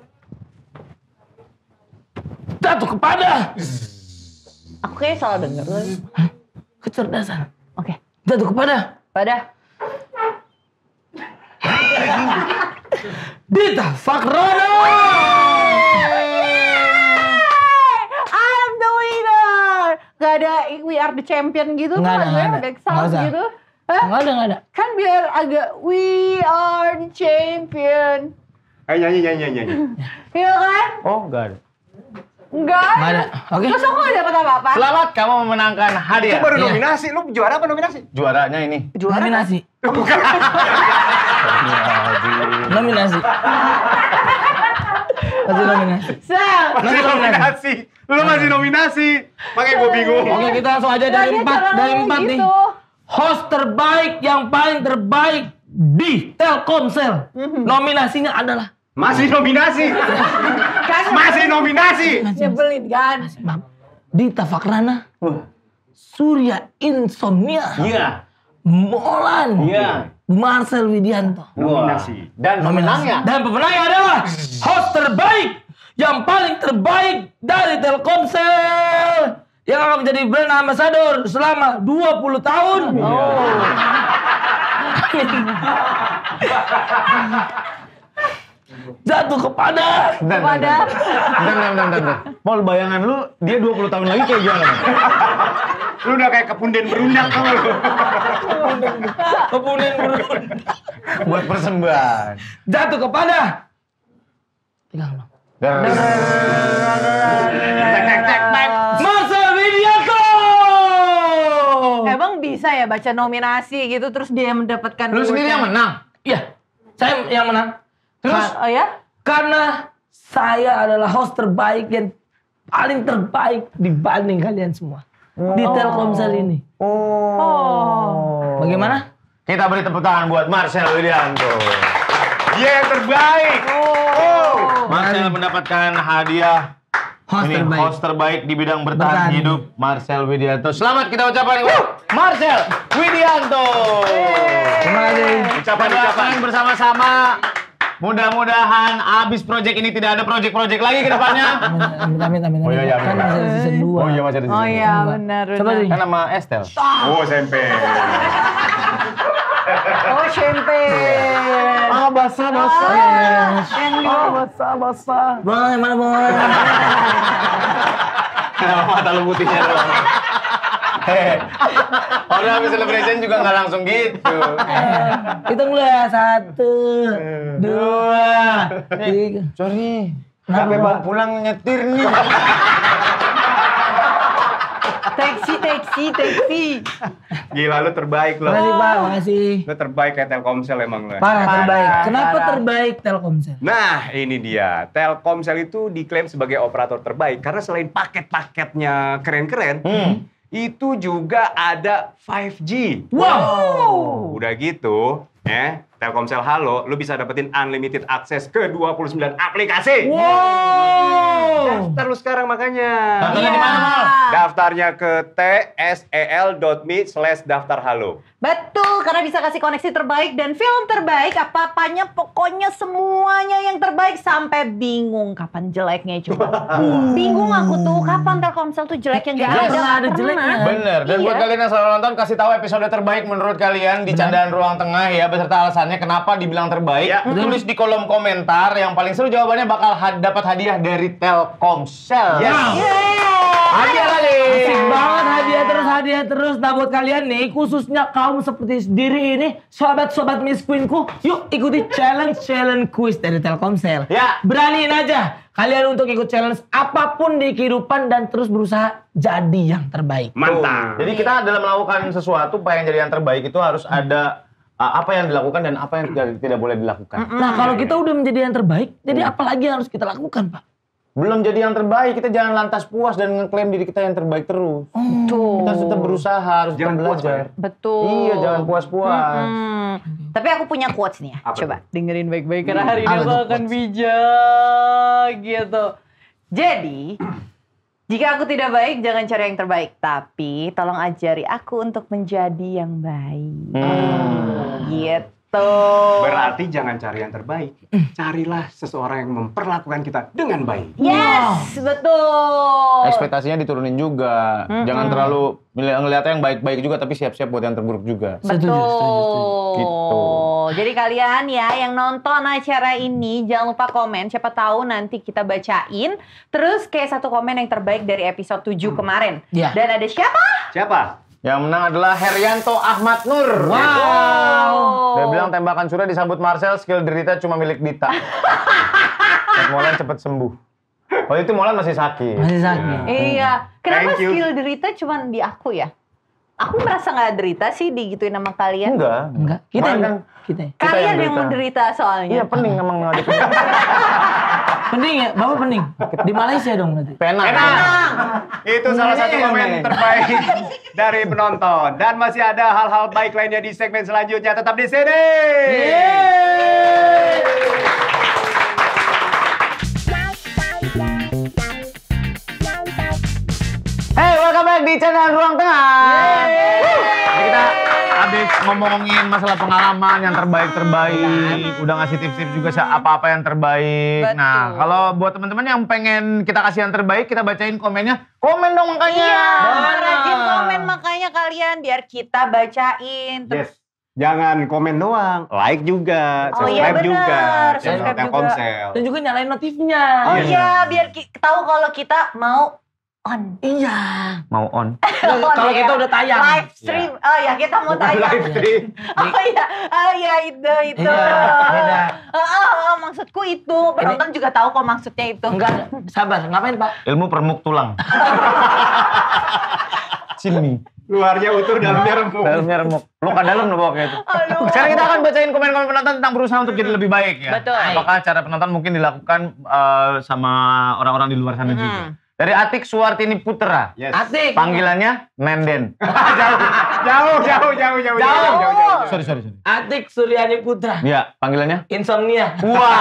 [SPEAKER 4] Jatuh kepada
[SPEAKER 2] Aku kayaknya salah denger.
[SPEAKER 4] kecerdasan.
[SPEAKER 2] Oke.
[SPEAKER 4] Jatuh kepada
[SPEAKER 2] Pada.
[SPEAKER 4] Dita Fakrana.
[SPEAKER 2] I'm the winner. Gak ada we are the champion gitu
[SPEAKER 4] Nggak
[SPEAKER 2] kan?
[SPEAKER 4] ada, nggak ada.
[SPEAKER 2] Ada
[SPEAKER 4] Nggak usah.
[SPEAKER 2] gitu. Hah?
[SPEAKER 4] Enggak ada, enggak ada.
[SPEAKER 2] Kan biar agak we are the champion.
[SPEAKER 1] Ayo nyanyi, nyanyi, nyanyi, nyanyi.
[SPEAKER 2] Iya kan?
[SPEAKER 3] Oh, enggak ada.
[SPEAKER 2] Enggak
[SPEAKER 4] Enggak ada. Oke.
[SPEAKER 2] Terus aku gak dapat apa-apa.
[SPEAKER 3] Selamat kamu memenangkan
[SPEAKER 1] Itu
[SPEAKER 3] hadiah.
[SPEAKER 1] baru
[SPEAKER 4] Iya.
[SPEAKER 1] nominasi. Lu juara apa nominasi?
[SPEAKER 3] Juaranya ini.
[SPEAKER 4] Nominasi. Nominasi. Masih nominasi.
[SPEAKER 2] Sel.
[SPEAKER 1] Masih nominasi. Lu masih nominasi. Makanya gue bingung.
[SPEAKER 4] Oke, kita langsung aja
[SPEAKER 2] Nah,
[SPEAKER 4] dari
[SPEAKER 2] dia
[SPEAKER 4] empat,
[SPEAKER 2] cara
[SPEAKER 4] dari
[SPEAKER 2] ngomong
[SPEAKER 4] empat nih.
[SPEAKER 2] gitu.
[SPEAKER 4] Host terbaik yang paling terbaik di Telkomsel. Nominasinya adalah
[SPEAKER 1] Masih nominasi. Masih nominasi.
[SPEAKER 2] Nyebelin kan?
[SPEAKER 4] Maaf, Dita Fakrana, Surya Insomnia,
[SPEAKER 3] Iya.
[SPEAKER 4] Molan,
[SPEAKER 3] Iya.
[SPEAKER 4] Marcel Widianto.
[SPEAKER 1] Nominasi.
[SPEAKER 3] Dan pemenangnya.
[SPEAKER 4] Dan pemenangnya adalah host terbaik yang paling terbaik dari Telkomsel yang akan menjadi brand ambassador selama dua puluh tahun. Jatuh kepada
[SPEAKER 3] Dan,
[SPEAKER 2] Kepada
[SPEAKER 3] Dan, dan, dan, dan, dan. Pol, bayangan lu, dia dua puluh tahun lagi kayak gimana?
[SPEAKER 1] Lu udah kayak kepunden berundak tau lu.
[SPEAKER 4] kemudian berun-
[SPEAKER 3] Buat persembahan.
[SPEAKER 4] jatuh kepada pegang dong.
[SPEAKER 3] Dan,
[SPEAKER 1] Tek tek tek tek.
[SPEAKER 4] Marcel Widianto.
[SPEAKER 2] Emang bisa ya baca nominasi gitu terus dia mendapatkan
[SPEAKER 3] lu sendiri yang menang.
[SPEAKER 4] Iya, saya yang menang. Terus
[SPEAKER 2] Oh ya?
[SPEAKER 4] karena saya adalah host terbaik yang paling terbaik dibanding kalian semua di Telkomsel ini.
[SPEAKER 2] Oh.
[SPEAKER 4] Bagaimana?
[SPEAKER 3] Kita beri tepuk tangan buat Marcel Widianto.
[SPEAKER 1] Dia yang terbaik.
[SPEAKER 2] Oh.
[SPEAKER 3] Marcel mendapatkan hadiah
[SPEAKER 4] Host
[SPEAKER 3] ini
[SPEAKER 4] terbaik.
[SPEAKER 3] host terbaik di bidang bertahan
[SPEAKER 4] Bertahan.
[SPEAKER 3] hidup, Marcel Widianto. Selamat kita ucapkan Wuh, Marcel Widianto.
[SPEAKER 4] Terima kasih.
[SPEAKER 3] Ucapan ucapan bersama-sama. Mudah-mudahan abis proyek ini tidak ada proyek-proyek lagi ke depannya.
[SPEAKER 4] Amin, amin, amin.
[SPEAKER 3] Oh iya, iya,
[SPEAKER 4] Kan
[SPEAKER 3] amin.
[SPEAKER 4] masih ada season dua.
[SPEAKER 3] Oh iya masih ada di
[SPEAKER 2] Oh
[SPEAKER 3] sini.
[SPEAKER 2] iya benar.
[SPEAKER 4] Coba
[SPEAKER 2] benar.
[SPEAKER 4] sih.
[SPEAKER 3] Kan nama Estel.
[SPEAKER 1] Oh, S M P.
[SPEAKER 2] Oh champagne.
[SPEAKER 3] Ah basah basah.
[SPEAKER 2] Yang di
[SPEAKER 3] Ah basah basah.
[SPEAKER 4] Boy, mana boy?
[SPEAKER 3] Kenapa mata lu putihnya doang? Hehe. Orang habis celebration juga nggak langsung gitu.
[SPEAKER 4] Hitung dulu ya. Satu, dua, tiga.
[SPEAKER 3] Sorry. Kenapa bang pulang nyetir nih?
[SPEAKER 2] Taksi taksi taksi.
[SPEAKER 1] Gila lu terbaik lo.
[SPEAKER 4] Makasih Pak, makasih.
[SPEAKER 1] Lu terbaik kayak Telkomsel emang lo.
[SPEAKER 4] Parah terbaik.
[SPEAKER 2] Parah,
[SPEAKER 4] Kenapa
[SPEAKER 2] parah.
[SPEAKER 4] terbaik Telkomsel?
[SPEAKER 1] Nah, ini dia. Telkomsel itu diklaim sebagai operator terbaik karena selain paket-paketnya keren-keren, itu juga ada lima G.
[SPEAKER 4] Wow.
[SPEAKER 1] Udah gitu, ya, Telkomsel Halo, lu bisa dapetin unlimited akses ke dua puluh sembilan aplikasi.
[SPEAKER 4] Wow.
[SPEAKER 1] Daftar lu sekarang makanya.
[SPEAKER 3] Daftarnya di mana, Mal?
[SPEAKER 1] Daftarnya ke tsel.me slash daftar halo.
[SPEAKER 2] Betul, karena bisa kasih koneksi terbaik dan film terbaik, apa-apanya pokoknya semuanya yang terbaik sampai bingung kapan jeleknya coba. Bingung aku tuh kapan Telkomsel tuh jeleknya nggak
[SPEAKER 4] Nggak
[SPEAKER 2] ada.
[SPEAKER 4] pernah ada
[SPEAKER 2] nggak
[SPEAKER 4] jeleknya.
[SPEAKER 2] pernah.
[SPEAKER 3] Bener. Dan buat
[SPEAKER 2] Iya.
[SPEAKER 3] kalian yang selalu nonton, kasih tahu episode terbaik menurut kalian di Candaan Ruang Tengah ya, beserta alasannya kenapa dibilang terbaik.
[SPEAKER 1] Ya.
[SPEAKER 3] Tulis di kolom komentar. Yang paling seru jawabannya bakal had- dapat hadiah dari Telkomsel.
[SPEAKER 1] Yes.
[SPEAKER 3] Hadiah kali.
[SPEAKER 4] Asik banget, hadiah terus, hadiah terus. Nah buat kalian nih, khususnya kaum seperti sendiri ini, sobat-sobat Miss Queenku, yuk ikuti challenge-challenge quiz dari Telkomsel.
[SPEAKER 3] Ya.
[SPEAKER 4] Beraniin aja kalian untuk ikut challenge apapun di kehidupan dan terus berusaha jadi yang terbaik.
[SPEAKER 1] Mantap.
[SPEAKER 3] Jadi kita dalam melakukan sesuatu, pengen jadi yang terbaik itu harus ada uh, apa yang dilakukan dan apa yang tidak, tidak boleh dilakukan.
[SPEAKER 4] Nah kalau kita udah menjadi yang terbaik, jadi apa lagi yang harus kita lakukan Pak?
[SPEAKER 3] Belum jadi yang terbaik, kita jangan lantas puas dan ngeklaim diri kita yang terbaik terus.
[SPEAKER 2] Betul.
[SPEAKER 3] Kita harus tetap berusaha, harus tetap
[SPEAKER 1] Jangan puas,
[SPEAKER 3] belajar.
[SPEAKER 1] Pak, ya?
[SPEAKER 2] Betul.
[SPEAKER 3] Iya, jangan puas-puas.
[SPEAKER 2] Hmm. Tapi aku punya quotes nih ya.
[SPEAKER 1] Apa
[SPEAKER 2] Coba dengerin baik-baik karena hari ini
[SPEAKER 4] Apa
[SPEAKER 2] aku
[SPEAKER 4] tuh
[SPEAKER 2] akan
[SPEAKER 4] quotes?
[SPEAKER 2] bijak gitu. Jadi, jika aku tidak baik, jangan cari yang terbaik. Tapi, tolong ajari aku untuk menjadi yang baik.
[SPEAKER 3] Hmm.
[SPEAKER 2] Gitu.
[SPEAKER 1] Berarti jangan cari yang terbaik. Carilah seseorang yang memperlakukan kita dengan baik.
[SPEAKER 2] Yes, betul.
[SPEAKER 3] Ekspektasinya diturunin juga. Jangan terlalu mili- ngeliatnya yang baik-baik juga, tapi siap-siap buat yang terburuk juga.
[SPEAKER 2] Betul.
[SPEAKER 4] Setuju, setuju, setuju.
[SPEAKER 3] Gitu.
[SPEAKER 2] Jadi kalian ya yang nonton acara ini jangan lupa komen. Siapa tahu nanti kita bacain. Terus kayak satu komen yang terbaik dari episode tujuh kemarin.
[SPEAKER 4] Iya.
[SPEAKER 2] Dan ada siapa?
[SPEAKER 1] Siapa?
[SPEAKER 3] Yang menang adalah Herianto Ahmad Nur.
[SPEAKER 4] Wow.
[SPEAKER 3] Dia bilang tembakan Surya disambut Marcel, skill derita cuma milik Dita. Dan Molan cepet sembuh. Waktu itu Molan masih sakit.
[SPEAKER 4] Masih sakit.
[SPEAKER 2] Iya. Kenapa
[SPEAKER 1] Thank you.
[SPEAKER 2] skill derita cuma di aku ya? Aku merasa nggak derita sih digituin sama kalian.
[SPEAKER 3] Enggak.
[SPEAKER 4] Enggak, kita
[SPEAKER 3] Kemarin
[SPEAKER 4] yang,
[SPEAKER 3] kan
[SPEAKER 4] kita.
[SPEAKER 3] kita
[SPEAKER 2] Kalian
[SPEAKER 3] yang
[SPEAKER 2] yang
[SPEAKER 3] derita.
[SPEAKER 2] menderita soalnya.
[SPEAKER 3] Iya pening emang ngadepin.
[SPEAKER 4] Pening ya, Bapak pening. Di Malaysia dong nanti.
[SPEAKER 3] Penang.
[SPEAKER 1] Penang. Itu salah satu komen terbaik dari penonton. Dan masih ada hal-hal baik lainnya di segmen selanjutnya. Tetap di sini.
[SPEAKER 3] Hey, welcome back di channel Ruang Tengah. Jadi kita habis ngomongin masalah pengalaman yang terbaik-terbaik, udah ngasih tips-tips juga sa- apa-apa yang terbaik.
[SPEAKER 2] Betul.
[SPEAKER 3] Nah, kalau buat teman-teman yang pengen kita kasih yang terbaik, kita bacain komennya. Komen dong makanya.
[SPEAKER 2] Iya, rajin komen makanya kalian biar kita bacain.
[SPEAKER 1] Yes. Jangan komen doang, like juga,
[SPEAKER 2] Oh iya,
[SPEAKER 1] subscribe
[SPEAKER 2] bener.
[SPEAKER 1] juga, channel
[SPEAKER 2] Subscribe juga.
[SPEAKER 1] Telkomsel.
[SPEAKER 4] Dan juga nyalain notifnya.
[SPEAKER 2] Oh iya, biar ki- tahu kalau kita mau on.
[SPEAKER 4] Iya.
[SPEAKER 3] Mau on.
[SPEAKER 4] Kalau
[SPEAKER 2] ya.
[SPEAKER 4] kita udah tayang.
[SPEAKER 2] Live stream. Oh ya, kita mau tayang.
[SPEAKER 1] Live stream.
[SPEAKER 2] Oh iya, oh iya itu itu.
[SPEAKER 4] Iya, beda.
[SPEAKER 2] Oh, oh, oh, maksudku itu. Penonton juga tahu kok maksudnya itu.
[SPEAKER 4] Enggak, sabar. Ngapain, Pak?
[SPEAKER 3] Ilmu permuk tulang. Sini.
[SPEAKER 1] Luarnya utuh, dalamnya remuk.
[SPEAKER 3] Dalamnya remuk. Luka dalam loh pokoknya itu.
[SPEAKER 2] Aduh.
[SPEAKER 3] Sekarang kita akan bacain komen-komen penonton tentang berusaha untuk jadi lebih baik ya.
[SPEAKER 2] Betul.
[SPEAKER 3] Apakah cara penonton mungkin dilakukan eh, sama orang-orang di luar sana
[SPEAKER 2] Hmm.
[SPEAKER 3] juga. Dari Atik Suwartini Putra.
[SPEAKER 1] Yes.
[SPEAKER 4] Asik.
[SPEAKER 3] Panggilannya Nenden.
[SPEAKER 1] jauh, jauh, jauh, jauh, jauh, jauh, jauh, jauh.
[SPEAKER 3] Sorry, sorry, sorry.
[SPEAKER 4] Atik Suryani Putra.
[SPEAKER 3] Iya, panggilannya?
[SPEAKER 4] Insomnia.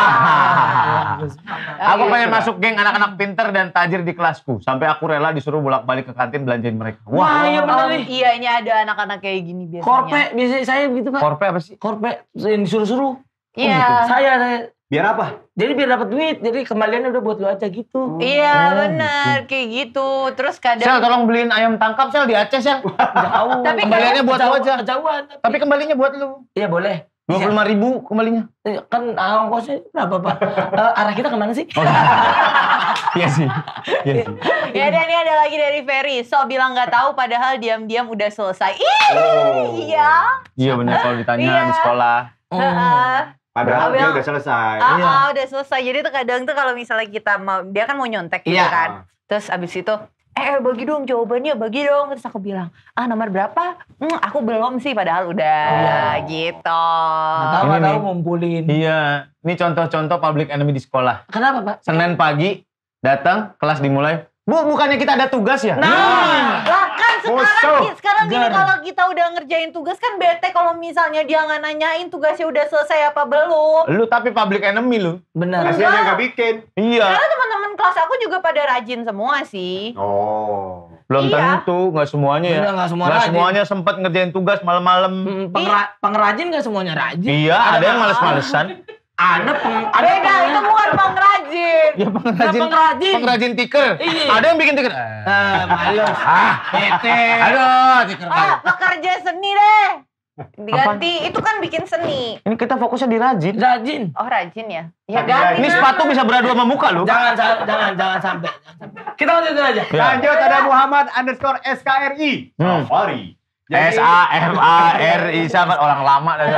[SPEAKER 3] Wah. Aku
[SPEAKER 2] Ayo,
[SPEAKER 3] pengen
[SPEAKER 1] coba.
[SPEAKER 3] masuk geng anak-anak pinter dan tajir di kelasku. Sampai aku rela disuruh bolak-balik ke kantin belanjain mereka.
[SPEAKER 4] Wah, iya bener
[SPEAKER 2] Oh,
[SPEAKER 4] nih.
[SPEAKER 2] iya, ini ada anak-anak kayak gini biasanya.
[SPEAKER 4] Korpe, biasanya saya begitu, Pak.
[SPEAKER 3] Korpe apa sih?
[SPEAKER 4] Korpe, yang disuruh-suruh.
[SPEAKER 2] Iya.
[SPEAKER 4] Saya, saya.
[SPEAKER 1] Biar apa?
[SPEAKER 4] Jadi biar dapat duit, jadi kembaliannya udah buat lu aja gitu.
[SPEAKER 2] Iya,
[SPEAKER 3] Oh,
[SPEAKER 2] benar kayak gitu. Terus
[SPEAKER 3] Sel,
[SPEAKER 2] kadang
[SPEAKER 3] tolong beliin ayam tangkap, Sel, di Aceh, Sel.
[SPEAKER 4] Jauh.
[SPEAKER 2] Tapi
[SPEAKER 3] kembaliannya buat lu
[SPEAKER 4] Kejauh-
[SPEAKER 3] aja.
[SPEAKER 4] Kejauhan.
[SPEAKER 3] Tapi kembalinya buat lu.
[SPEAKER 4] Iya boleh.
[SPEAKER 3] dua puluh lima ribu kembalinya.
[SPEAKER 4] Eh, Kan ongkosnya berapa, Pak? Eh, arah kita kemana sih?
[SPEAKER 3] Iya sih. Iya sih.
[SPEAKER 2] ya dan ini ada lagi dari Ferry. So bilang nggak tahu padahal diam-diam udah selesai. Ih,
[SPEAKER 1] Oh.
[SPEAKER 2] iya.
[SPEAKER 3] Iya benar kalau ditanya
[SPEAKER 2] Iya.
[SPEAKER 3] di sekolah.
[SPEAKER 2] Heeh.
[SPEAKER 1] Padahal
[SPEAKER 2] Abang-
[SPEAKER 1] dia udah selesai.
[SPEAKER 2] Ah,
[SPEAKER 4] Iya.
[SPEAKER 2] ah, udah selesai. Jadi tuh kadang tuh kalau misalnya kita mau, dia kan mau nyontek gitu
[SPEAKER 4] Iya.
[SPEAKER 2] kan. Terus abis itu, eh eh, bagi dong jawabannya, bagi dong. Terus aku bilang, ah nomor berapa? Hmm, aku belum sih, padahal udah
[SPEAKER 4] Oh.
[SPEAKER 2] gitu.
[SPEAKER 4] Nggak tahu,
[SPEAKER 3] Ini
[SPEAKER 4] nggak tahu
[SPEAKER 3] nih.
[SPEAKER 4] ngumpulin.
[SPEAKER 3] Iya, ini contoh-contoh public enemy di sekolah.
[SPEAKER 4] Kenapa, Pak?
[SPEAKER 3] Senin pagi datang, kelas dimulai. Bu, bukannya kita ada tugas ya?
[SPEAKER 4] Nah.
[SPEAKER 2] Lah kan sekarang,
[SPEAKER 1] Musuh.
[SPEAKER 2] ki- sekarang gini
[SPEAKER 4] Gar.
[SPEAKER 2] kalau kita udah ngerjain tugas kan bete kalau misalnya dia nggak nanyain tugasnya udah selesai apa belum.
[SPEAKER 3] Lu tapi public enemy lu.
[SPEAKER 4] Benar.
[SPEAKER 1] Kasihan yang gak bikin.
[SPEAKER 3] Iya.
[SPEAKER 2] Karena teman-teman kelas aku juga pada rajin semua sih.
[SPEAKER 1] Oh.
[SPEAKER 3] Belum
[SPEAKER 2] Iya.
[SPEAKER 3] tentu, nggak semuanya ya.
[SPEAKER 4] Bener, nggak semua
[SPEAKER 3] Nggak
[SPEAKER 4] rajin.
[SPEAKER 3] semuanya sempat ngerjain tugas malam-malam.
[SPEAKER 4] Hmm, pengra- pengrajin nggak semuanya rajin.
[SPEAKER 3] Iya, ada yang males-malesan.
[SPEAKER 4] Ada peng ada
[SPEAKER 2] Beda,
[SPEAKER 4] peng-
[SPEAKER 2] itu bukan pengrajin.
[SPEAKER 3] Ya pengrajin,
[SPEAKER 4] pengrajin.
[SPEAKER 3] pengrajin tiker.
[SPEAKER 4] Iya.
[SPEAKER 3] Ada yang bikin tiker.
[SPEAKER 4] Ah, males. Ah, bete.
[SPEAKER 3] Aduh, tiker.
[SPEAKER 2] Ah, pekerja seni deh. Diganti, itu kan bikin seni.
[SPEAKER 3] Ini kita fokusnya di rajin.
[SPEAKER 4] Rajin.
[SPEAKER 2] Oh rajin ya? Ya
[SPEAKER 1] Tapi
[SPEAKER 2] ganti.
[SPEAKER 3] Ini
[SPEAKER 2] nah.
[SPEAKER 3] sepatu bisa beradu sama muka lu.
[SPEAKER 4] Jangan sa- jangan jangan sampai. jangan sampai. Kita lanjutin aja.
[SPEAKER 3] Ya.
[SPEAKER 1] Lanjut ada Muhammad underscore S K R I.
[SPEAKER 3] Hmm.
[SPEAKER 1] Safari.
[SPEAKER 3] S A F A R I siapa orang lama dah.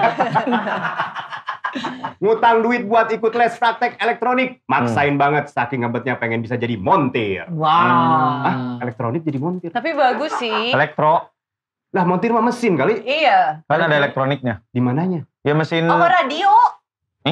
[SPEAKER 1] Ngutang duit buat ikut les praktek elektronik. Maksain banget saking ngebetnya pengen bisa jadi montir.
[SPEAKER 4] Wah.
[SPEAKER 1] Ah, elektronik jadi montir.
[SPEAKER 2] Tapi bagus sih.
[SPEAKER 3] Elektro,
[SPEAKER 1] Lah montir mah mesin kali.
[SPEAKER 2] Iya.
[SPEAKER 3] kan ada elektroniknya.
[SPEAKER 1] Di mananya?
[SPEAKER 3] Ya mesin.
[SPEAKER 2] Oh radio.
[SPEAKER 3] Eh?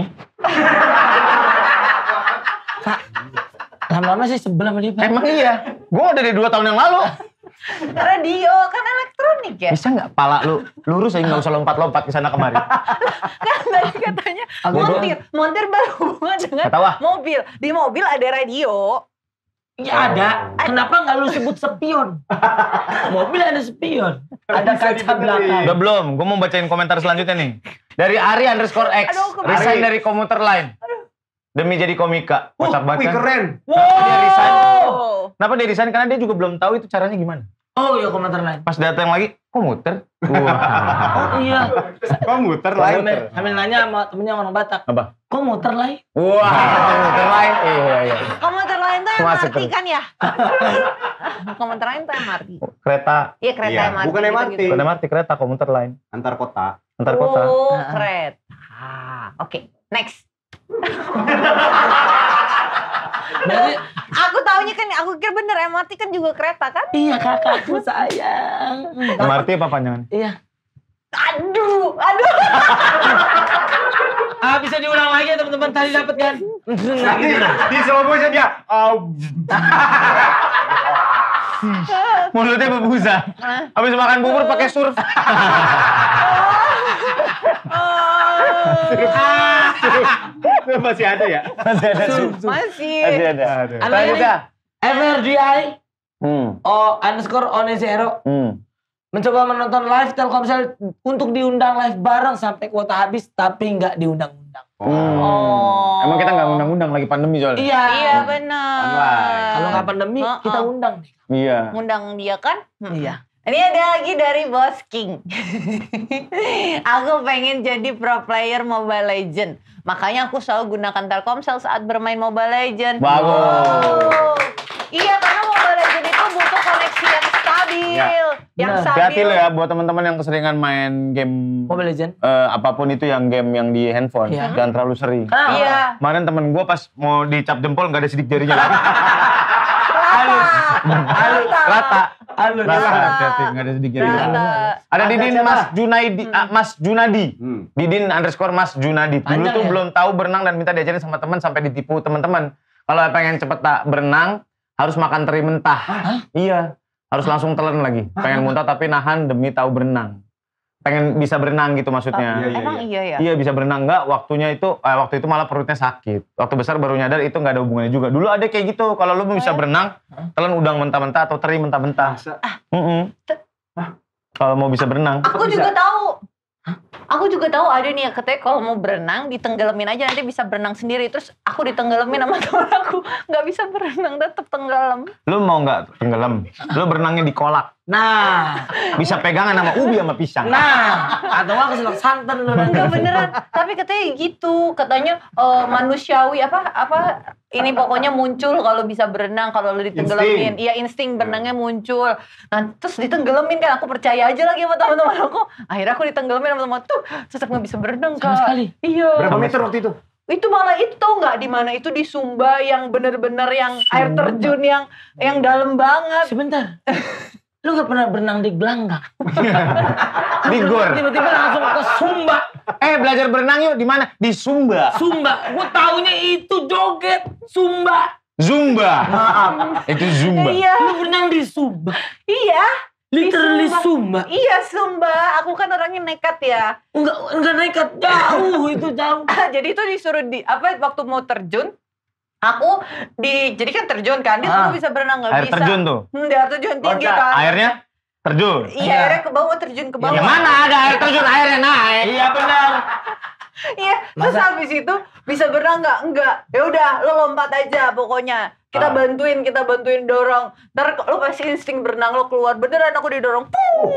[SPEAKER 4] Lama-lama sih sebel sama dia, Pak.
[SPEAKER 3] Emang iya. Gua udah dari dua tahun yang lalu.
[SPEAKER 2] Radio kan elektronik ya.
[SPEAKER 3] Bisa nggak pala lu lurus aja nggak usah lompat-lompat ke sana kemari.
[SPEAKER 2] Kan tadi katanya
[SPEAKER 4] Aku
[SPEAKER 2] montir. Montir berhubungan dengan
[SPEAKER 3] Nggak tahu ah.
[SPEAKER 2] mobil. Di mobil ada radio.
[SPEAKER 4] Iya ada. Kenapa nggak lu sebut spion? Mobil ada spion. Ada
[SPEAKER 1] Bisa
[SPEAKER 4] kaca
[SPEAKER 1] dibenerin.
[SPEAKER 4] belakang.
[SPEAKER 3] Udah belum? Gue mau bacain komentar selanjutnya nih. Dari Ari underscore X.
[SPEAKER 2] Aduh, aku-
[SPEAKER 3] Resign
[SPEAKER 1] Ari.
[SPEAKER 3] dari komuter lain. Demi jadi komika.
[SPEAKER 1] Wah,
[SPEAKER 3] Kocak banget
[SPEAKER 1] wih
[SPEAKER 3] kan?
[SPEAKER 1] keren.
[SPEAKER 3] Kenapa dia resign?
[SPEAKER 2] Oh.
[SPEAKER 3] Kenapa dia resign? Karena dia juga belum tahu itu caranya gimana.
[SPEAKER 4] Oh iya komentar lain.
[SPEAKER 3] Pas datang lagi, komuter. Wah.
[SPEAKER 4] Oh iya.
[SPEAKER 1] Kok muter lain?
[SPEAKER 4] Sambil, sambil nanya sama temennya orang Batak.
[SPEAKER 3] Apa?
[SPEAKER 4] Kok muter lain?
[SPEAKER 3] Wah, komuter lain. Iya, iya.
[SPEAKER 2] Komuter lain tuh M R
[SPEAKER 3] Masuk
[SPEAKER 2] T
[SPEAKER 3] terus.
[SPEAKER 2] kan ya? Komuter lain tuh M R T.
[SPEAKER 3] Kereta.
[SPEAKER 2] Iya kereta
[SPEAKER 1] Iya,
[SPEAKER 2] M R T.
[SPEAKER 1] bukan M R T.
[SPEAKER 2] gitu-gitu.
[SPEAKER 3] Bukan M R T, kereta, komuter lain.
[SPEAKER 1] Antar kota.
[SPEAKER 3] Antar kota.
[SPEAKER 2] Oh,
[SPEAKER 4] Nah.
[SPEAKER 2] kereta. Ah, Oke, next.
[SPEAKER 4] Berarti
[SPEAKER 2] Aku taunya kan, aku kira bener M R T kan juga kereta kan?
[SPEAKER 4] iya kakakku sayang.
[SPEAKER 3] M R T apa panjangan?
[SPEAKER 4] Iya.
[SPEAKER 2] Aduh, aduh.
[SPEAKER 4] Ah bisa diulang lagi ya teman-teman tadi dapat kan? Nah,
[SPEAKER 1] Nanti
[SPEAKER 4] gitu.
[SPEAKER 1] di slow motion dia. Oh.
[SPEAKER 3] Mulutnya berbusa. Habis makan bubur pakai surf.
[SPEAKER 1] Masih ada ya?
[SPEAKER 3] Masih ada surf.
[SPEAKER 2] Masih.
[SPEAKER 3] Masih ada.
[SPEAKER 4] Ada
[SPEAKER 3] Lanjut
[SPEAKER 4] ini.
[SPEAKER 3] dah.
[SPEAKER 4] F R G I
[SPEAKER 3] Hmm.
[SPEAKER 4] O underscore Onesero
[SPEAKER 3] Hmm.
[SPEAKER 4] mencoba menonton live Telkomsel untuk diundang live bareng sampai kuota habis tapi nggak diundang-undang.
[SPEAKER 3] Hmm.
[SPEAKER 2] Oh.
[SPEAKER 3] Emang kita nggak undang-undang lagi pandemi soalnya.
[SPEAKER 4] Iya.
[SPEAKER 2] Iya benar.
[SPEAKER 1] Online.
[SPEAKER 4] Kalau nggak pandemi
[SPEAKER 2] Uh-uh.
[SPEAKER 4] kita undang.
[SPEAKER 3] Iya.
[SPEAKER 2] Undang dia kan? Hmm.
[SPEAKER 4] Iya.
[SPEAKER 2] Ini ada lagi dari Bos King. Aku pengen jadi pro player Mobile Legend. Makanya aku selalu gunakan Telkomsel saat bermain Mobile Legend.
[SPEAKER 3] Bagus.
[SPEAKER 2] Oh. Iya, karena Mobile Legend itu butuh koneksi yang stabil.
[SPEAKER 3] Ya.
[SPEAKER 2] Yang
[SPEAKER 4] Benar.
[SPEAKER 2] stabil.
[SPEAKER 3] Hati-hati lo ya buat teman-teman yang keseringan main game
[SPEAKER 4] Mobile Legend.
[SPEAKER 3] eh, apapun itu yang game yang di handphone.
[SPEAKER 4] Iya.
[SPEAKER 3] Jangan terlalu sering.
[SPEAKER 4] Kenapa?
[SPEAKER 2] Iya.
[SPEAKER 3] Kemarin temen gue pas mau dicap jempol nggak ada sidik jarinya lagi.
[SPEAKER 4] Halus.
[SPEAKER 2] Halus.
[SPEAKER 3] Rata.
[SPEAKER 4] Halus.
[SPEAKER 3] Rata.
[SPEAKER 2] Rata.
[SPEAKER 3] Hati-hati nggak ada sidik jarinya.
[SPEAKER 2] Rata.
[SPEAKER 3] Ada Didin Mas Junaidi, ah, Mas Junadi.
[SPEAKER 1] Hmm.
[SPEAKER 3] Didin underscore Mas Junadi. Dulu
[SPEAKER 4] Panjang
[SPEAKER 3] tuh
[SPEAKER 4] ya?
[SPEAKER 3] belum tahu berenang dan minta diajarin sama teman sampai ditipu teman-teman. Kalau pengen cepet tak berenang harus makan teri mentah. Iya, harus langsung telan lagi. Pengen muntah tapi nahan demi tahu berenang. Pengen bisa berenang gitu maksudnya.
[SPEAKER 1] Iya, iya.
[SPEAKER 2] Emang iya ya?
[SPEAKER 3] Iya bisa berenang enggak, waktunya itu eh, waktu itu malah perutnya sakit. Waktu besar baru nyadar itu nggak ada hubungannya juga. Dulu ada kayak gitu, kalau lu bisa berenang, telan udang mentah-mentah atau teri mentah-mentah.
[SPEAKER 1] Masa?
[SPEAKER 3] Mm-mm. Kalau mau bisa berenang.
[SPEAKER 2] Aku juga tahu. Aku juga tahu ada nih yang katanya kalau mau berenang ditenggelamin aja nanti bisa berenang sendiri. Terus aku ditenggelamin sama temen aku nggak bisa berenang tetap tenggelam.
[SPEAKER 3] Lu mau nggak tenggelam? Lu berenangnya di kolak.
[SPEAKER 4] Nah.
[SPEAKER 3] Bisa pegangan sama ubi sama pisang.
[SPEAKER 4] Nah. Atau nggak keselak santan lu.
[SPEAKER 2] Enggak beneran. Tapi katanya gitu. Katanya eh, manusiawi apa apa ini pokoknya muncul kalau bisa berenang kalau lu ditenggelamin. Iya insting berenangnya muncul. Nah terus ditenggelamin kan aku percaya aja lagi sama teman-teman aku. Akhirnya aku ditenggelamin sama teman tuh tetap nggak bisa berenang
[SPEAKER 4] Sama
[SPEAKER 2] Kak.
[SPEAKER 4] sekali.
[SPEAKER 2] Iya.
[SPEAKER 1] Berapa meter waktu itu?
[SPEAKER 2] Itu malah itu tau nggak di mana itu di Sumba yang bener-bener yang air terjun yang yang dalam banget.
[SPEAKER 4] Sebentar. Lu gak pernah berenang di gelanggang?
[SPEAKER 3] Di gor.
[SPEAKER 4] Tiba-tiba langsung ke Sumba.
[SPEAKER 3] Eh belajar berenang yuk di mana? Di Sumba.
[SPEAKER 4] Sumba. Gue taunya itu joget. Sumba.
[SPEAKER 3] Zumba. Itu Zumba.
[SPEAKER 2] Iya,
[SPEAKER 4] Lu berenang di Sumba.
[SPEAKER 2] iya. Di
[SPEAKER 4] Literally Sumba.
[SPEAKER 2] Iya Sumba. Aku kan orangnya nekat ya.
[SPEAKER 4] Enggak, enggak nekat. Jauh itu jauh.
[SPEAKER 2] Jadi itu disuruh di apa waktu mau terjun. Aku di jadi kan terjun kan, dia
[SPEAKER 4] Ah.
[SPEAKER 2] tuh bisa berenang nggak
[SPEAKER 3] Air
[SPEAKER 2] bisa.
[SPEAKER 3] terjun tuh.
[SPEAKER 2] Hmm, dia terjun tinggi
[SPEAKER 1] Loncat.
[SPEAKER 2] kan.
[SPEAKER 3] Airnya terjun.
[SPEAKER 2] Iya, airnya ke bawah terjun ke bawah.
[SPEAKER 3] Ya mana ada air terjun airnya naik.
[SPEAKER 4] Iya benar.
[SPEAKER 2] Iya, terus
[SPEAKER 4] Masa-
[SPEAKER 2] habis itu bisa berenang nggak? Enggak. Ya udah, lo lompat aja pokoknya. Kita
[SPEAKER 1] Ah.
[SPEAKER 2] bantuin, kita bantuin dorong. Ntar lo pasti insting berenang lo keluar. Beneran aku didorong.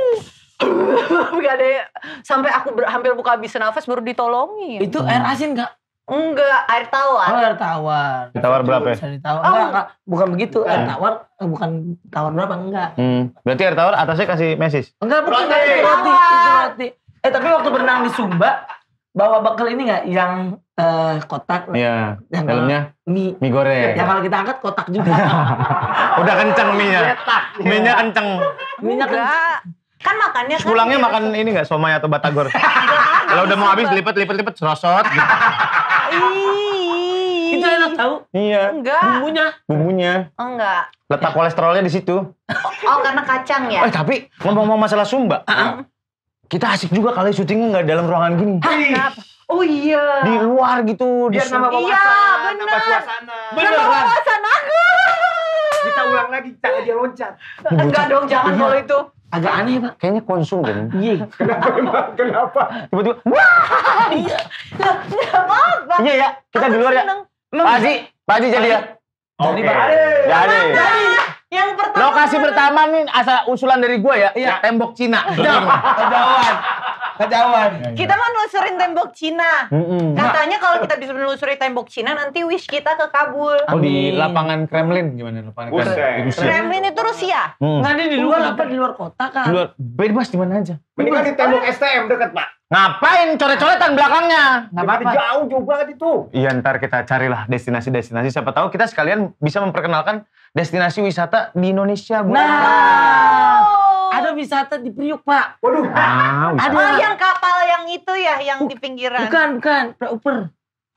[SPEAKER 2] Gak ada. Sampai aku ber- hampir buka habis nafas baru ditolongin.
[SPEAKER 4] Itu air asin gak?
[SPEAKER 2] Enggak, air
[SPEAKER 4] Oh
[SPEAKER 2] tawar.
[SPEAKER 4] air tawar.
[SPEAKER 3] Ditawar berapa ya?
[SPEAKER 4] Bisa ditawar.
[SPEAKER 2] Oh.
[SPEAKER 4] Enggak, enggak. Bukan begitu. Air tawar, eh, bukan tawar berapa, enggak.
[SPEAKER 3] Hmm. Berarti air tawar atasnya kasih mesis.
[SPEAKER 4] Enggak, bukan
[SPEAKER 1] Roti.
[SPEAKER 4] itu roti.
[SPEAKER 2] Tawar.
[SPEAKER 4] Itu roti. Eh tapi waktu berenang di Sumba, bawa bekal ini gak? Yang eh, kotak.
[SPEAKER 3] Iya.
[SPEAKER 4] Yang
[SPEAKER 3] Dalamnya
[SPEAKER 4] mie.
[SPEAKER 3] mie goreng.
[SPEAKER 4] Yang kalau kita angkat kotak juga.
[SPEAKER 3] Udah kenceng mie-nya. Mie-nya kenceng.
[SPEAKER 4] Minyak kan.
[SPEAKER 2] Enggak. Kan makannya kan.
[SPEAKER 3] Pulangnya
[SPEAKER 2] biar-
[SPEAKER 3] makan ini enggak somai atau batagor. Kalau udah mau habis lipet lipet lipet serosot gitu.
[SPEAKER 2] Ih.
[SPEAKER 4] Itu enak tahu.
[SPEAKER 3] Iya.
[SPEAKER 2] Enggak.
[SPEAKER 4] Bumbunya.
[SPEAKER 3] Bumbunya.
[SPEAKER 2] Enggak.
[SPEAKER 3] Letak kolesterolnya di situ.
[SPEAKER 2] Oh, karena kacang ya?
[SPEAKER 3] Eh tapi ngomong-ngomong masalah Sumba. Kita asik juga kali syutingnya nggak dalam ruangan gini.
[SPEAKER 2] Kenapa? Oh iya.
[SPEAKER 3] Di luar gitu. Di
[SPEAKER 1] Biar
[SPEAKER 3] Sumba.
[SPEAKER 1] nambah
[SPEAKER 2] Iya,
[SPEAKER 1] wawasan,
[SPEAKER 2] bener.
[SPEAKER 1] nambah suasana.
[SPEAKER 2] Bener wawasan aku.
[SPEAKER 1] Kita ulang lagi, cara dia loncat.
[SPEAKER 2] Enggak dong, jangan kalau itu.
[SPEAKER 4] Agak aneh pak.
[SPEAKER 3] Kayaknya konsum kan.
[SPEAKER 4] Iya.
[SPEAKER 1] Kenapa?
[SPEAKER 3] Tiba-tiba, wah!
[SPEAKER 2] Lah, enggak apa-apa.
[SPEAKER 3] Iya ya, kita di luar ya.
[SPEAKER 2] Seneng.
[SPEAKER 3] Pak Haji, Pak Haji jadi ya.
[SPEAKER 4] Jadi
[SPEAKER 1] Oke.
[SPEAKER 4] pak.
[SPEAKER 3] Jadi.
[SPEAKER 2] Yang pertama.
[SPEAKER 3] Lokasi pertama nih asal usulan dari gua ya. Iya. Tembok Cina.
[SPEAKER 4] Kejauhan. Kejauhan.
[SPEAKER 2] Kita mau nelusurin tembok Cina.
[SPEAKER 3] Mm-mm.
[SPEAKER 2] Katanya kalau kita bisa menelusuri tembok Cina nanti wish kita kekabul.
[SPEAKER 3] Oh di
[SPEAKER 4] Amin.
[SPEAKER 3] lapangan Kremlin gimana lapangan
[SPEAKER 1] Buset.
[SPEAKER 3] Kremlin? Di Rusia.
[SPEAKER 2] Kremlin itu Rusia.
[SPEAKER 3] Hmm.
[SPEAKER 4] Nggak ada di luar apa di luar kota kan?
[SPEAKER 3] Di luar bebas di mana aja.
[SPEAKER 1] Mendingan di tembok S T M dekat, Pak.
[SPEAKER 3] Ngapain coret-coretan belakangnya?
[SPEAKER 4] Nggak
[SPEAKER 1] Berarti
[SPEAKER 4] apa-apa.
[SPEAKER 1] jauh, jauh banget itu.
[SPEAKER 3] Iya ntar kita carilah destinasi-destinasi. Siapa tahu kita sekalian bisa memperkenalkan destinasi wisata di Indonesia. Bu.
[SPEAKER 4] Nah.
[SPEAKER 2] Oh.
[SPEAKER 4] Ada wisata di Priuk pak.
[SPEAKER 1] Waduh.
[SPEAKER 3] Ah, wisata.
[SPEAKER 2] Oh, yang kapal yang itu ya, yang di pinggiran.
[SPEAKER 4] Bukan bukan. Flyover.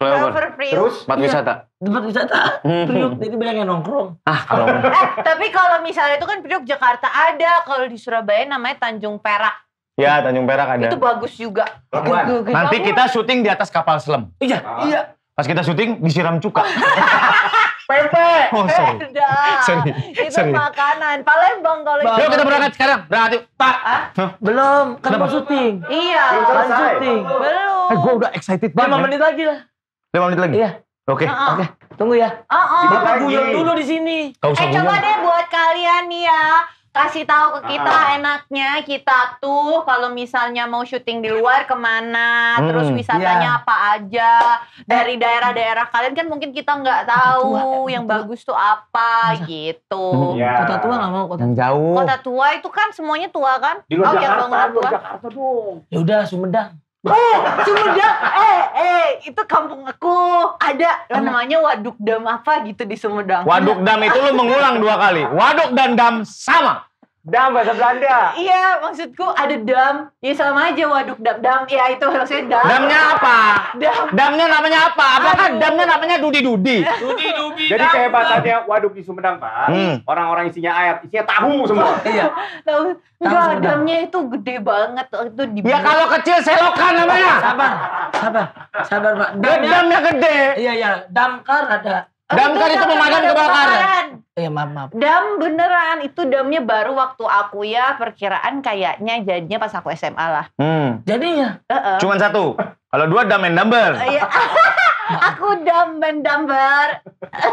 [SPEAKER 2] Flyover Priuk.
[SPEAKER 3] Terus? Tempat
[SPEAKER 4] Iya.
[SPEAKER 3] wisata.
[SPEAKER 4] Tempat wisata. Priuk, jadi banyak yang nongkrong.
[SPEAKER 3] Ah, kalau
[SPEAKER 2] Eh, tapi kalau misalnya itu kan Priuk Jakarta ada, kalau di Surabaya namanya Tanjung Perak.
[SPEAKER 3] ya Tanjung Perak ada.
[SPEAKER 2] Itu bagus juga.
[SPEAKER 1] Pelabuhan.
[SPEAKER 2] Gitu, gitu.
[SPEAKER 3] Nanti kita syuting di atas kapal selam.
[SPEAKER 4] Iya, iya.
[SPEAKER 3] Pas kita syuting disiram cuka.
[SPEAKER 1] Pempek.
[SPEAKER 3] Oh, sorry.
[SPEAKER 2] Udah.
[SPEAKER 3] Sorry,
[SPEAKER 2] Itu
[SPEAKER 3] sorry.
[SPEAKER 2] makanan. Palembang kalau
[SPEAKER 3] Yuk kita berangkat sekarang. Berangkat yuk. Pak.
[SPEAKER 4] Belum, kan mau syuting.
[SPEAKER 2] Iya.
[SPEAKER 1] Belum
[SPEAKER 4] Kan
[SPEAKER 1] selesai.
[SPEAKER 4] syuting.
[SPEAKER 2] Belum.
[SPEAKER 3] Eh, gue udah excited
[SPEAKER 4] Lima
[SPEAKER 3] banget.
[SPEAKER 4] menit lagi lah.
[SPEAKER 3] Lima menit lagi?
[SPEAKER 4] Iya.
[SPEAKER 3] Oke.
[SPEAKER 2] Heeh.
[SPEAKER 4] Oke, tunggu ya.
[SPEAKER 2] Oh, oh.
[SPEAKER 1] Dikit
[SPEAKER 4] Bapak
[SPEAKER 1] lagi.
[SPEAKER 4] guyon dulu di sini.
[SPEAKER 3] Kau usah
[SPEAKER 2] Eh coba
[SPEAKER 3] guyon.
[SPEAKER 2] deh buat kalian nih ya, kasih tahu ke kita
[SPEAKER 1] Ah.
[SPEAKER 2] enaknya kita tuh kalau misalnya mau syuting di luar kemana,
[SPEAKER 3] Hmm,
[SPEAKER 2] terus wisatanya
[SPEAKER 4] iya.
[SPEAKER 2] apa aja, dari daerah-daerah kalian kan mungkin kita nggak tahu
[SPEAKER 4] tua,
[SPEAKER 2] yang
[SPEAKER 4] kota tua.
[SPEAKER 2] bagus tuh apa
[SPEAKER 4] Masa?
[SPEAKER 2] gitu.
[SPEAKER 1] Iya.
[SPEAKER 4] Kota tua nggak mau kota.
[SPEAKER 3] Yang jauh.
[SPEAKER 2] Kota tua itu kan semuanya tua kan?
[SPEAKER 1] Di luar
[SPEAKER 2] Oh, yang
[SPEAKER 1] Jakarta,
[SPEAKER 2] bangunan
[SPEAKER 1] di luar
[SPEAKER 2] tua.
[SPEAKER 1] Jakarta dong.
[SPEAKER 4] Ya udah Sumedang.
[SPEAKER 2] Sumedang, eh, eh, itu kampung aku ada namanya Waduk Dam apa gitu di Sumedang.
[SPEAKER 3] Waduk dam itu lu mengulang dua kali. Waduk dan dam sama.
[SPEAKER 1] Dam bahasa Belanda.
[SPEAKER 2] Iya, maksudku ada dam. Ya sama aja waduk dam. Dam, ya itu maksudnya dam.
[SPEAKER 3] Damnya apa?
[SPEAKER 2] Dam.
[SPEAKER 3] Damnya namanya apa? Apakah
[SPEAKER 2] Aduh.
[SPEAKER 3] damnya namanya dudi-dudi?
[SPEAKER 4] Dudi dubi.
[SPEAKER 1] Jadi kehebatannya waduk di Sumedang, Pak.
[SPEAKER 3] Hmm.
[SPEAKER 1] Orang-orang isinya air, isinya tahu semua.
[SPEAKER 4] Iya.
[SPEAKER 2] Tahu enggak,
[SPEAKER 4] Sumedang.
[SPEAKER 2] damnya itu gede banget. Itu di
[SPEAKER 3] Ya kalau kecil selokan namanya.
[SPEAKER 4] Sabar, sabar, sabar Pak.
[SPEAKER 3] Ya,
[SPEAKER 4] Damnya,
[SPEAKER 3] damnya gede.
[SPEAKER 4] iya iya, damkar ada.
[SPEAKER 3] Damkar itu pemadam kebakaran.
[SPEAKER 4] Iya maaf maaf.
[SPEAKER 2] Dam beneran, itu damnya baru waktu aku ya, perkiraan kayaknya jadinya pas aku S M A lah.
[SPEAKER 3] Hmm.
[SPEAKER 4] Jadinya
[SPEAKER 2] Heeh.
[SPEAKER 3] Cuman satu. Kalau dua dam and dumber.
[SPEAKER 2] Iya. Aku dam dan dambar.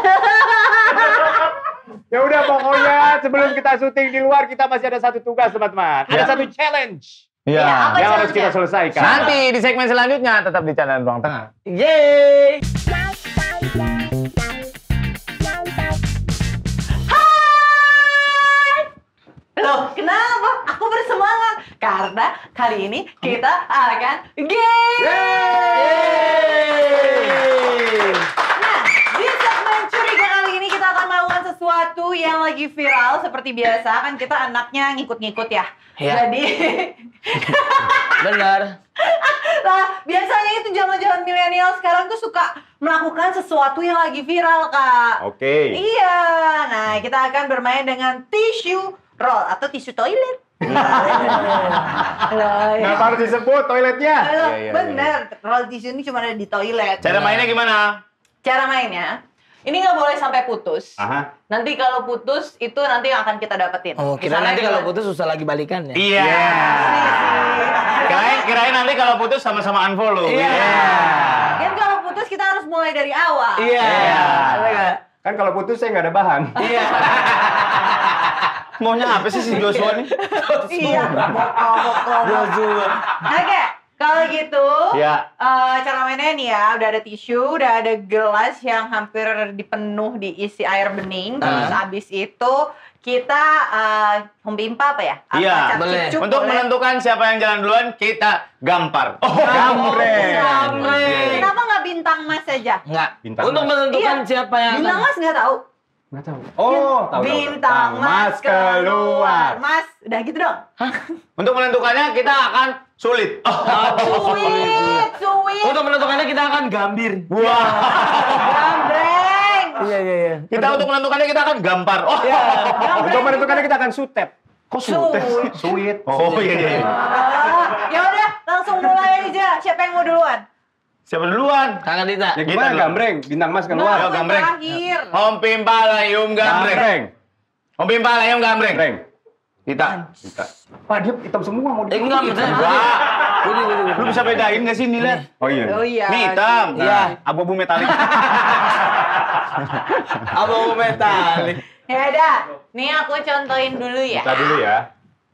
[SPEAKER 1] Ya udah pokoknya sebelum kita syuting di luar kita masih ada satu tugas teman-teman. Ada
[SPEAKER 3] Ya.
[SPEAKER 1] satu challenge
[SPEAKER 2] Ya, apa
[SPEAKER 3] Iya.
[SPEAKER 1] yang harus kita
[SPEAKER 2] challenge-nya?
[SPEAKER 1] selesaikan.
[SPEAKER 3] Nanti di segmen selanjutnya tetap di channel Ruang Tengah.
[SPEAKER 4] yeay.
[SPEAKER 2] Loh, kenapa? Aku bersemangat. Karena kali ini kita akan game. Nah, di segmen Curiga kali ini kita akan melakukan sesuatu yang lagi viral. Seperti biasa, kan kita anaknya ngikut-ngikut ya.
[SPEAKER 4] Iya.
[SPEAKER 2] Jadi,
[SPEAKER 4] Benar.
[SPEAKER 2] nah, biasanya itu zaman-zaman milenial sekarang tuh suka melakukan sesuatu yang lagi viral, Kak.
[SPEAKER 1] Oke.
[SPEAKER 2] Iya, nah kita akan bermain dengan tisu roll atau tisu toilet. Loh, ya.
[SPEAKER 1] Kenapa harus disebut toiletnya?
[SPEAKER 2] Loh,
[SPEAKER 3] Iya, iya,
[SPEAKER 2] bener, roll tisu ini cuma ada di toilet.
[SPEAKER 3] Cara mainnya gimana?
[SPEAKER 2] Cara mainnya, ini nggak boleh sampai putus.
[SPEAKER 1] Aha.
[SPEAKER 2] Nanti kalau putus itu nanti yang akan kita dapetin.
[SPEAKER 4] Oh, kira
[SPEAKER 2] Misalnya
[SPEAKER 4] nanti kalau
[SPEAKER 2] gimana?
[SPEAKER 4] putus susah lagi balikan ya.
[SPEAKER 3] Iya. Kirain, kirain nanti kalau putus sama-sama unfollow.
[SPEAKER 4] Iya.
[SPEAKER 2] Kan kalau putus kita harus mulai dari awal.
[SPEAKER 4] Iya.
[SPEAKER 3] Iya.
[SPEAKER 1] Kan kalau putus saya nggak ada bahan.
[SPEAKER 4] Iya.
[SPEAKER 3] Maunya apa sih si Joshua nih?
[SPEAKER 2] Iya.
[SPEAKER 4] Joshua.
[SPEAKER 2] Oke, kalau gitu,
[SPEAKER 3] Ya.
[SPEAKER 2] eh, cara mainnya nih ya, udah ada tisu, udah ada gelas yang hampir dipenuh diisi air bening, terus abis itu kita uh, pimpa apa ya? Apa,
[SPEAKER 3] Iya,
[SPEAKER 2] cap
[SPEAKER 4] boleh.
[SPEAKER 2] cicuk
[SPEAKER 3] Untuk
[SPEAKER 2] boleh.
[SPEAKER 3] menentukan siapa yang jalan duluan, kita gampar. Oh,
[SPEAKER 1] Gambreng.
[SPEAKER 4] Gambreng.
[SPEAKER 2] Kenapa nggak bintang mas aja?
[SPEAKER 4] Enggak.
[SPEAKER 1] Bintang
[SPEAKER 4] Untuk
[SPEAKER 1] Mas.
[SPEAKER 4] menentukan
[SPEAKER 2] Iya.
[SPEAKER 4] siapa yang
[SPEAKER 2] Bintang
[SPEAKER 4] akan-
[SPEAKER 2] mas nggak tahu.
[SPEAKER 1] Nggak tahu. Oh, tahu.
[SPEAKER 2] Bintang mas keluar. Mas, udah gitu dong.
[SPEAKER 3] Untuk menentukannya kita akan sulit. Oh.
[SPEAKER 2] Sweet, sweet.
[SPEAKER 4] Untuk menentukannya kita akan gambir.
[SPEAKER 3] Wah.
[SPEAKER 2] Gambreng.
[SPEAKER 4] Iya iya iya.
[SPEAKER 3] Kita untuk menentukannya kita akan gampar. Oh.
[SPEAKER 1] Untuk menentukannya kita akan sutet.
[SPEAKER 3] Kok sulit?
[SPEAKER 1] Sweet.
[SPEAKER 3] Oh iya iya. iya.
[SPEAKER 2] Ah, ya udah, langsung mulai aja. Siapa yang mau duluan?
[SPEAKER 3] Siapa duluan?
[SPEAKER 4] Kakak Dita.
[SPEAKER 1] Ya gimana
[SPEAKER 3] Kita dulu.
[SPEAKER 1] gambreng? Bintang mas
[SPEAKER 3] Ayo,
[SPEAKER 1] keluar.
[SPEAKER 2] Aku yang
[SPEAKER 3] gambreng.
[SPEAKER 2] terakhir.
[SPEAKER 3] Om Pimpalayum gambreng.
[SPEAKER 1] Gambreng.
[SPEAKER 3] Om Pimpalayum gambreng.
[SPEAKER 1] Gambreng.
[SPEAKER 3] Kita.
[SPEAKER 1] Kita. Pak dia hitam semua mau
[SPEAKER 4] Eh enggak, maksudnya.
[SPEAKER 3] Enggak.
[SPEAKER 4] Ini, ini, ini.
[SPEAKER 3] Lu bisa bedain gak sih nilai?
[SPEAKER 1] Oh iya.
[SPEAKER 2] Oh iya.
[SPEAKER 3] Ini hitam.
[SPEAKER 4] Iya.
[SPEAKER 3] Abu-abu metalik.
[SPEAKER 4] Abu metalik.
[SPEAKER 2] Ya udah, nih aku contohin dulu ya.
[SPEAKER 1] Kita dulu ya.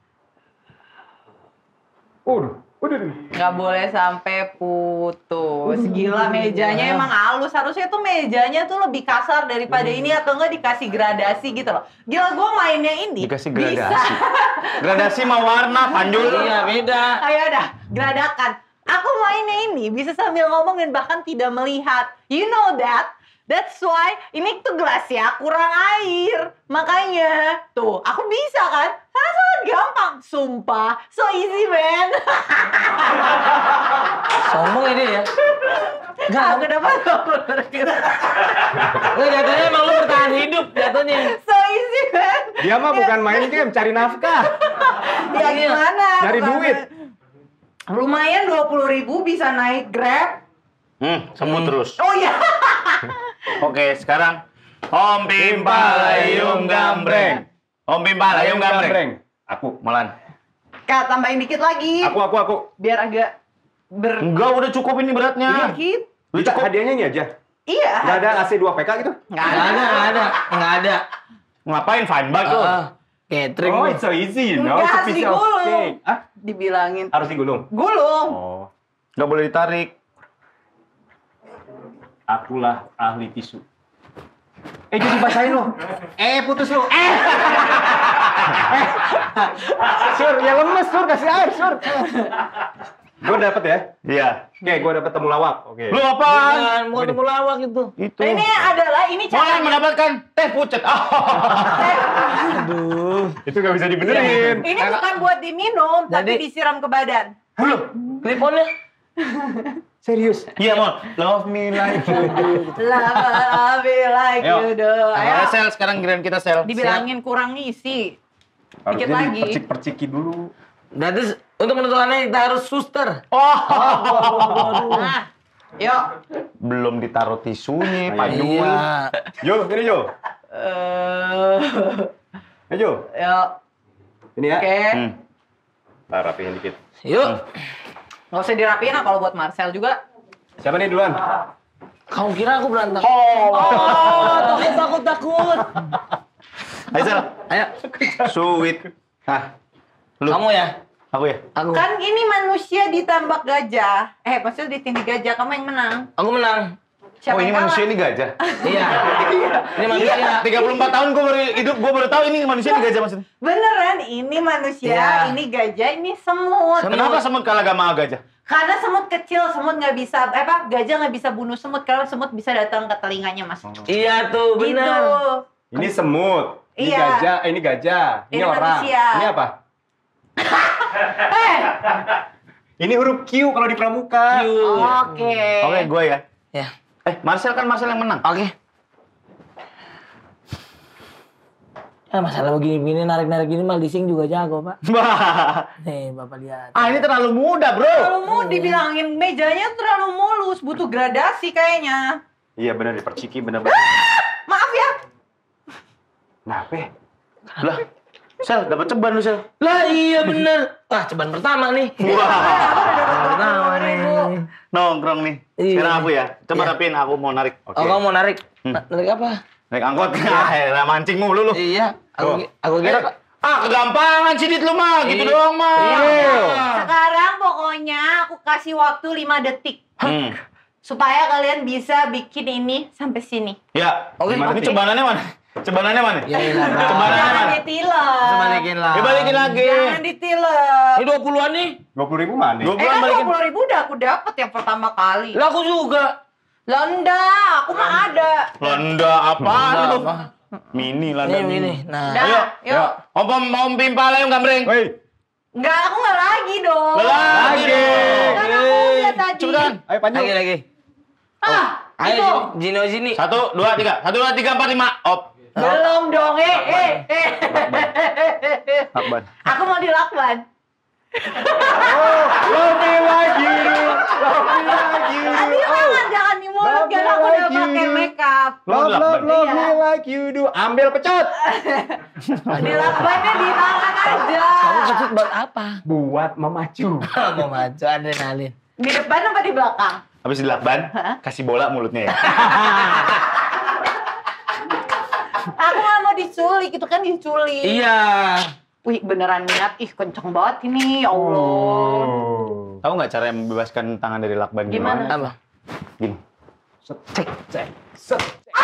[SPEAKER 1] Udah, udah deh.
[SPEAKER 2] Nggak boleh sampai putus. Gila, mejanya emang halus. Harusnya tuh mejanya tuh lebih kasar daripada ini atau enggak dikasih gradasi gitu loh. Gila, gue mainnya ini
[SPEAKER 3] Dikasih
[SPEAKER 2] bisa.
[SPEAKER 3] gradasi. Gradasi mau warna, panjul.
[SPEAKER 4] Iya beda.
[SPEAKER 2] Ayo dah, gradakan. Aku mainnya ini bisa sambil ngomong dan bahkan tidak melihat. You know that? That's why ini tuh gelas ya kurang air. Makanya tuh aku bisa kan? Karena sangat gampang. Sumpah, so easy man.
[SPEAKER 4] Sombong ini ya. Enggak,
[SPEAKER 2] Aku dapat dua puluh ribu.
[SPEAKER 4] enggak jatuhnya emang lu bertahan hidup jatuhnya.
[SPEAKER 2] So easy man.
[SPEAKER 1] Dia mah bukan main game, cari nafkah.
[SPEAKER 2] Ya gimana?
[SPEAKER 1] Cari
[SPEAKER 2] Bukan-
[SPEAKER 1] duit.
[SPEAKER 2] Lumayan dua puluh ribu bisa naik Grab.
[SPEAKER 3] Hmm, semut terus.
[SPEAKER 2] Oh iya.
[SPEAKER 3] Oke, sekarang Om Pimpalayung Gambreng. Om Pimpalayung Gambreng.
[SPEAKER 1] Aku.
[SPEAKER 3] Molan.
[SPEAKER 2] Kak, tambahin dikit lagi.
[SPEAKER 1] Aku, aku, aku.
[SPEAKER 2] Biar agak ber...
[SPEAKER 3] Enggak, udah cukup ini beratnya.
[SPEAKER 2] Dikit.
[SPEAKER 3] Lu
[SPEAKER 1] Kita
[SPEAKER 3] cukup.
[SPEAKER 1] hadiahnya ini aja.
[SPEAKER 2] Iya.
[SPEAKER 1] Nggak ada A C dua P K gitu?
[SPEAKER 2] Nggak
[SPEAKER 4] Enggak ada, enggak ada, enggak ada.
[SPEAKER 3] Ngapain fine bike tuh?
[SPEAKER 4] Heeh. Catering.
[SPEAKER 1] Oh,
[SPEAKER 4] lu.
[SPEAKER 1] it's so easy, you know.
[SPEAKER 2] Enggak,
[SPEAKER 1] It's a piece of
[SPEAKER 2] digulung.
[SPEAKER 1] cake. Ah,
[SPEAKER 2] Dibilangin.
[SPEAKER 1] harus digulung.
[SPEAKER 2] Gulung.
[SPEAKER 1] Oh,
[SPEAKER 3] Enggak boleh ditarik.
[SPEAKER 1] akulah ahli tisu. Eh, jadi bacain lo. Eh, putus lo. Eh. Eh. Sur, ya lemes, Sur. Kasih air, Sur. Gue dapet ya?
[SPEAKER 3] Iya.
[SPEAKER 1] Oke, gue dapet temulawak. Oke.
[SPEAKER 3] Lu apaan?
[SPEAKER 4] Bukan, mau ketemu lawak itu.
[SPEAKER 3] Itu.
[SPEAKER 2] Ini adalah ini
[SPEAKER 3] Molan
[SPEAKER 2] caranya.
[SPEAKER 3] mendapatkan teh pucet. Oh.
[SPEAKER 4] Aduh.
[SPEAKER 1] Itu gak bisa dibenerin.
[SPEAKER 2] Ini bukan buat diminum, tapi
[SPEAKER 4] Jadi-
[SPEAKER 2] disiram ke badan.
[SPEAKER 3] Halo.
[SPEAKER 4] Kliponnya.
[SPEAKER 1] Serius.
[SPEAKER 3] Iya, Mon. Love me like you do.
[SPEAKER 2] Love me like
[SPEAKER 3] Ayo.
[SPEAKER 2] you do.
[SPEAKER 3] Ayo,
[SPEAKER 2] Ayo.
[SPEAKER 3] sel sekarang giliran kita sel.
[SPEAKER 2] Dibilangin kurang ngisi. Dikit
[SPEAKER 1] Harusnya
[SPEAKER 2] lagi.
[SPEAKER 1] dipercik-perciki dulu.
[SPEAKER 4] Berarti untuk menentukannya kita harus suster.
[SPEAKER 3] Oh.
[SPEAKER 2] Nah, yuk.
[SPEAKER 3] Belum ditaruh tisunya,
[SPEAKER 1] Ayo.
[SPEAKER 3] Pak Jul.
[SPEAKER 4] Iya.
[SPEAKER 1] Jo, ini Jo.
[SPEAKER 2] Eh,
[SPEAKER 1] Eh, Jo.
[SPEAKER 2] yuk.
[SPEAKER 1] Ini ya.
[SPEAKER 2] Oke.
[SPEAKER 3] Hmm.
[SPEAKER 1] Nah, rapihin dikit.
[SPEAKER 4] Yuk.
[SPEAKER 2] Nggak usah dirapiin lah kalau buat Marcel juga.
[SPEAKER 1] Siapa nih duluan?
[SPEAKER 4] Kau kira aku berantem?
[SPEAKER 3] Oh.
[SPEAKER 4] Oh, takut, takut, takut.
[SPEAKER 3] Ayo, sel.
[SPEAKER 4] Ayo,
[SPEAKER 3] Sweet. Nah, lu.
[SPEAKER 4] kamu ya?
[SPEAKER 3] Aku ya?
[SPEAKER 4] Aku.
[SPEAKER 2] Kan ini manusia ditambak gajah. Eh, maksudnya ditindih gajah. Kamu yang menang.
[SPEAKER 4] Aku menang.
[SPEAKER 3] Oh,
[SPEAKER 2] Siapa
[SPEAKER 3] ini
[SPEAKER 2] yang kalah?
[SPEAKER 3] manusia, ini gajah.
[SPEAKER 4] Iya. Ini manusia.
[SPEAKER 3] tiga puluh empat tahun gue baru hidup, gue baru tahu ini manusia, ini gajah maksudnya.
[SPEAKER 2] Beneran, ini manusia,
[SPEAKER 4] Iya.
[SPEAKER 2] ini gajah, ini semut.
[SPEAKER 4] Semut.
[SPEAKER 3] Kenapa semut kalah sama gajah?
[SPEAKER 2] Karena semut kecil, semut nggak bisa, eh, apa, gajah nggak bisa bunuh semut karena semut bisa datang ke telinganya, Mas.
[SPEAKER 4] Iya tuh,
[SPEAKER 2] Gitu.
[SPEAKER 4] benar.
[SPEAKER 1] Ini semut. Ini
[SPEAKER 2] Iya.
[SPEAKER 1] gajah, eh, ini gajah. Ini,
[SPEAKER 2] Ini
[SPEAKER 1] orang.
[SPEAKER 2] manusia.
[SPEAKER 1] Ini apa?
[SPEAKER 2] Eh,
[SPEAKER 1] Ini huruf Q kalau di pramuka.
[SPEAKER 4] Yuk.
[SPEAKER 2] oke.
[SPEAKER 3] Oke, gue ya.
[SPEAKER 4] Ya.
[SPEAKER 3] Eh, Marcel kan Marcel yang menang.
[SPEAKER 4] Oke. Ya masalah begini-begini narik-narik gini mal dising juga jago, Pak.
[SPEAKER 3] Wah.
[SPEAKER 4] Nih, Bapak lihat.
[SPEAKER 3] Ah, ini terlalu muda, bro.
[SPEAKER 2] Kalau mau dibilangin mejanya terlalu mulus, butuh gradasi kayaknya.
[SPEAKER 1] Iya benar diperciki benar-benar.
[SPEAKER 2] Maaf ya.
[SPEAKER 1] Kenapa?
[SPEAKER 3] Lah, Sel, dapat ceban lu, Sel.
[SPEAKER 4] Lah iya bener. Wah, ceban pertama nih.
[SPEAKER 3] Wah.
[SPEAKER 4] Pertama nih.
[SPEAKER 3] Nongkrong nih.
[SPEAKER 4] Iya.
[SPEAKER 3] Sekarang aku ya. Coba
[SPEAKER 4] Iya.
[SPEAKER 3] rapiin, aku mau narik.
[SPEAKER 4] Oh, kamu mau narik?
[SPEAKER 3] Hmm.
[SPEAKER 4] Na- Narik apa?
[SPEAKER 3] Naik angkot. Ah, elah, mancing mulu lu.
[SPEAKER 4] Iya, aku
[SPEAKER 3] Tuh.
[SPEAKER 4] aku kira
[SPEAKER 3] Ah, kegampangan sih dit lu mah. Gitu
[SPEAKER 4] Iya.
[SPEAKER 3] doang mah.
[SPEAKER 4] Iya.
[SPEAKER 2] Sekarang pokoknya aku kasih waktu lima detik.
[SPEAKER 3] Hmm.
[SPEAKER 2] Supaya kalian bisa bikin ini sampai sini.
[SPEAKER 3] Ya.
[SPEAKER 4] Oke,
[SPEAKER 3] Gimana? Ini
[SPEAKER 4] oke.
[SPEAKER 3] cebanannya mana? Cebanannya mana?
[SPEAKER 4] Ya, iya, nah.
[SPEAKER 3] Cebanannya
[SPEAKER 2] Jangan
[SPEAKER 3] mana?
[SPEAKER 2] ditilang.
[SPEAKER 4] balikin lah.
[SPEAKER 3] Dibalikin lagi.
[SPEAKER 2] Jangan ditilang.
[SPEAKER 4] Ini dua puluhan nih.
[SPEAKER 1] dua puluh ribu mana?
[SPEAKER 3] Dua
[SPEAKER 2] Eh
[SPEAKER 3] bulan
[SPEAKER 2] kan dua
[SPEAKER 3] balikin.
[SPEAKER 2] puluh ribu udah aku dapet yang pertama kali.
[SPEAKER 4] Lah aku juga.
[SPEAKER 2] Lah enggak, aku mah ada.
[SPEAKER 3] Landa apaan
[SPEAKER 4] Landa
[SPEAKER 3] lu?
[SPEAKER 4] apa?
[SPEAKER 3] Mini, landa
[SPEAKER 4] Nih,
[SPEAKER 3] mini.
[SPEAKER 4] ini. Nah.
[SPEAKER 2] Dah,
[SPEAKER 3] Ayo,
[SPEAKER 2] yuk.
[SPEAKER 3] Om Om Om Pimpalayung Gambreng.
[SPEAKER 1] Woi,
[SPEAKER 2] Enggak, aku enggak lagi dong.
[SPEAKER 3] Lagi.
[SPEAKER 2] Kan aku udah tadi.
[SPEAKER 3] Cepetan.
[SPEAKER 1] ayo panjang.
[SPEAKER 4] Lagi lagi.
[SPEAKER 2] Ah,
[SPEAKER 4] Ayo
[SPEAKER 2] itu.
[SPEAKER 4] Jino sini.
[SPEAKER 3] Satu, dua, tiga. Satu, dua, tiga, empat, lima. Op.
[SPEAKER 2] Belum dong, eh, eh, eh.
[SPEAKER 3] Akbar.
[SPEAKER 2] Aku mau dilakban.
[SPEAKER 1] Love me like you do. Love me like you do.
[SPEAKER 2] Aduh, jangan, jangan di mulut,
[SPEAKER 1] Love
[SPEAKER 2] kan
[SPEAKER 1] me
[SPEAKER 2] aku udah
[SPEAKER 1] like you
[SPEAKER 2] pakai
[SPEAKER 1] do.
[SPEAKER 2] make up.
[SPEAKER 1] Love, love, love me
[SPEAKER 2] Iya.
[SPEAKER 1] like you do. Ambil pecot.
[SPEAKER 2] Dilakbannya di tangan aja.
[SPEAKER 4] Kamu kecut buat apa?
[SPEAKER 1] Buat memacu.
[SPEAKER 4] Mau maju adrenalin.
[SPEAKER 2] Di depan apa di belakang?
[SPEAKER 3] Habis dilakban, kasih bola mulutnya ya.
[SPEAKER 2] Aku nggak mau diculik, itu kan diculik.
[SPEAKER 4] Iya.
[SPEAKER 2] Wih, beneran niat. Ih, kenceng banget ini, ya Allah.
[SPEAKER 1] Oh.
[SPEAKER 3] Tahu nggak cara membebaskan tangan dari lakban
[SPEAKER 2] Gimana?
[SPEAKER 3] gimana?
[SPEAKER 4] Apa?
[SPEAKER 3] Gini.
[SPEAKER 1] Cek, cek, set.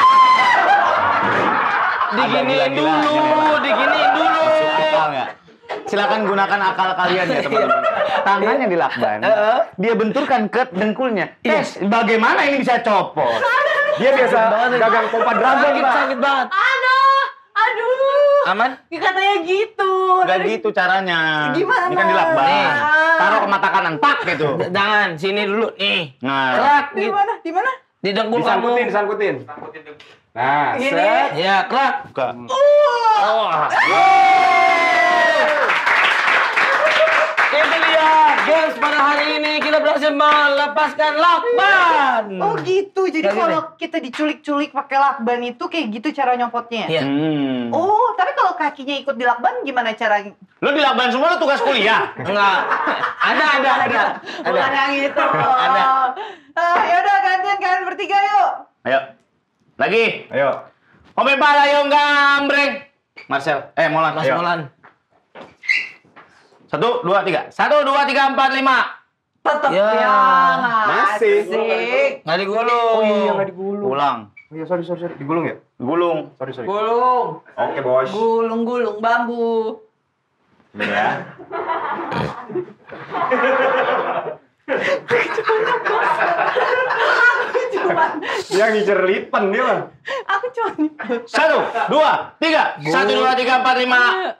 [SPEAKER 4] Diginiin
[SPEAKER 3] gila-gila,
[SPEAKER 4] dulu,
[SPEAKER 3] ini emang.
[SPEAKER 4] diginiin dulu.
[SPEAKER 3] Masuk akal nggak? Silakan gunakan akal kalian ya teman-teman. Tangannya dilakban,
[SPEAKER 4] Heeh.
[SPEAKER 3] dia benturkan ke dengkulnya. Tes, bagaimana ini bisa copot?
[SPEAKER 1] Dia biasa gagang pompa dragon,
[SPEAKER 4] Sakit,
[SPEAKER 1] Pak.
[SPEAKER 4] sakit banget.
[SPEAKER 2] Aduh, aduh.
[SPEAKER 4] Aman?
[SPEAKER 2] Ya, katanya gitu.
[SPEAKER 3] Gak gitu caranya.
[SPEAKER 2] Gimana?
[SPEAKER 3] Ini kan dilakban.
[SPEAKER 4] Nih,
[SPEAKER 3] taruh ke mata kanan, tak gitu.
[SPEAKER 4] Jangan, sini dulu nih.
[SPEAKER 3] Nah,
[SPEAKER 4] Kerak,
[SPEAKER 2] Di
[SPEAKER 4] gitu.
[SPEAKER 2] mana? Di mana?
[SPEAKER 4] Di dengkul kamu.
[SPEAKER 1] Disangkutin, disangkutin. Nah,
[SPEAKER 2] Gini.
[SPEAKER 1] set.
[SPEAKER 4] Ya, kerak.
[SPEAKER 3] buka.
[SPEAKER 4] Oh. Itu dia, games pada hari ini kita berhasil melepaskan lakban.
[SPEAKER 2] Oh gitu. Jadi
[SPEAKER 4] Kayak
[SPEAKER 2] kalau kita diculik-culik pakai lakban itu kayak gitu cara nyopotnya.
[SPEAKER 4] Iya.
[SPEAKER 3] Hmm.
[SPEAKER 2] Oh, tapi kalau kakinya ikut di lakban gimana cara?
[SPEAKER 3] Lu di lakban semua lu tugas kuliah.
[SPEAKER 4] Enggak. Ada, ada, ada. Ada.
[SPEAKER 2] Bukan yang gitu.
[SPEAKER 4] Ada.
[SPEAKER 2] Ah, yaudah gantian kalian bertiga yuk.
[SPEAKER 3] Ayo. Lagi.
[SPEAKER 1] Ayo.
[SPEAKER 3] Komen pala yo gambreng. Marcel, eh Molan.
[SPEAKER 4] Mas
[SPEAKER 3] Ayo.
[SPEAKER 4] Molan.
[SPEAKER 3] Satu, dua, tiga. Satu, dua, tiga, empat, lima.
[SPEAKER 2] Tetep
[SPEAKER 4] Ya,
[SPEAKER 2] ya.
[SPEAKER 1] masih.
[SPEAKER 2] Asik.
[SPEAKER 4] Nggak digulung.
[SPEAKER 1] Oh iya, nggak digulung.
[SPEAKER 3] Ulang.
[SPEAKER 1] Oh iya, sorry, sorry, sorry. Digulung ya?
[SPEAKER 3] Gulung.
[SPEAKER 1] Sorry, sorry.
[SPEAKER 2] Gulung.
[SPEAKER 1] Oke, bos.
[SPEAKER 2] Gulung-gulung bambu.
[SPEAKER 1] Ya. Dia ngincer lipen dia mah.
[SPEAKER 2] Aku cuma
[SPEAKER 3] Satu, dua, tiga. Satu, dua, tiga, empat, lima.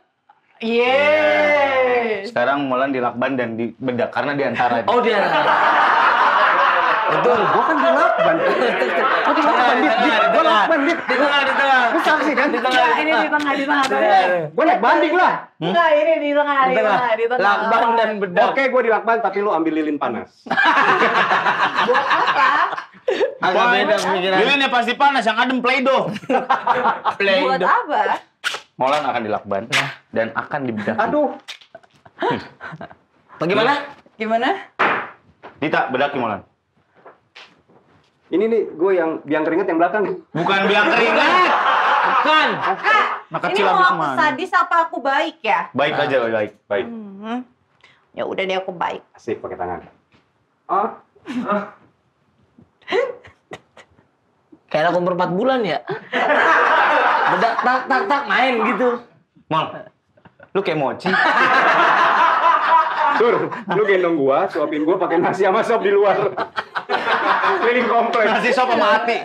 [SPEAKER 2] Yeay.
[SPEAKER 3] Sekarang Molan di lakban dan di bedak karena di antara.
[SPEAKER 4] Oh, dia. Betul.
[SPEAKER 1] Gua kan di lakban. Gua di lakban, dit. Dit. Gua lakban, dit.
[SPEAKER 4] Di tengah, di tengah.
[SPEAKER 1] Lu saksi kan?
[SPEAKER 4] Di tengah.
[SPEAKER 2] Enggak, ini di tengah, di tengah. tengah.
[SPEAKER 1] Gua naik banding lah.
[SPEAKER 2] Enggak, ini di tengah, di tengah, di tengah.
[SPEAKER 4] Lakban dan bedak.
[SPEAKER 1] Oke, gua di lakban tapi lu ambil lilin panas.
[SPEAKER 2] Buat apa?
[SPEAKER 4] Agak beda pemikiran.
[SPEAKER 3] Lilinnya pasti panas, yang adem Play-Doh.
[SPEAKER 2] Buat
[SPEAKER 4] Play-Doh.
[SPEAKER 2] apa?
[SPEAKER 3] Molan akan dilakban dan akan dibedak.
[SPEAKER 1] Aduh.
[SPEAKER 4] Bagaimana?
[SPEAKER 2] Gimana?
[SPEAKER 3] Dita, bedaki Molan.
[SPEAKER 1] Ini nih, gue yang biang keringet yang belakang.
[SPEAKER 3] Bukan biang keringat.
[SPEAKER 4] Bukan.
[SPEAKER 3] Nah,
[SPEAKER 2] Ini
[SPEAKER 3] kecil
[SPEAKER 2] mau
[SPEAKER 3] habis
[SPEAKER 2] aku
[SPEAKER 3] mana?
[SPEAKER 2] sadis apa aku baik ya?
[SPEAKER 3] Baik aja, baik.
[SPEAKER 1] Baik.
[SPEAKER 2] Hmm. Ya udah deh aku baik.
[SPEAKER 1] Asik pakai tangan. Ah.
[SPEAKER 4] Kayak anak umur empat bulan ya. Bedak tak tak tak main gitu.
[SPEAKER 3] Mol, lu kayak mochi.
[SPEAKER 1] Sur, lu gendong gua, suapin gua pakai nasi sama sop di luar. Keliling kompleks.
[SPEAKER 3] Nasi sop sama hati.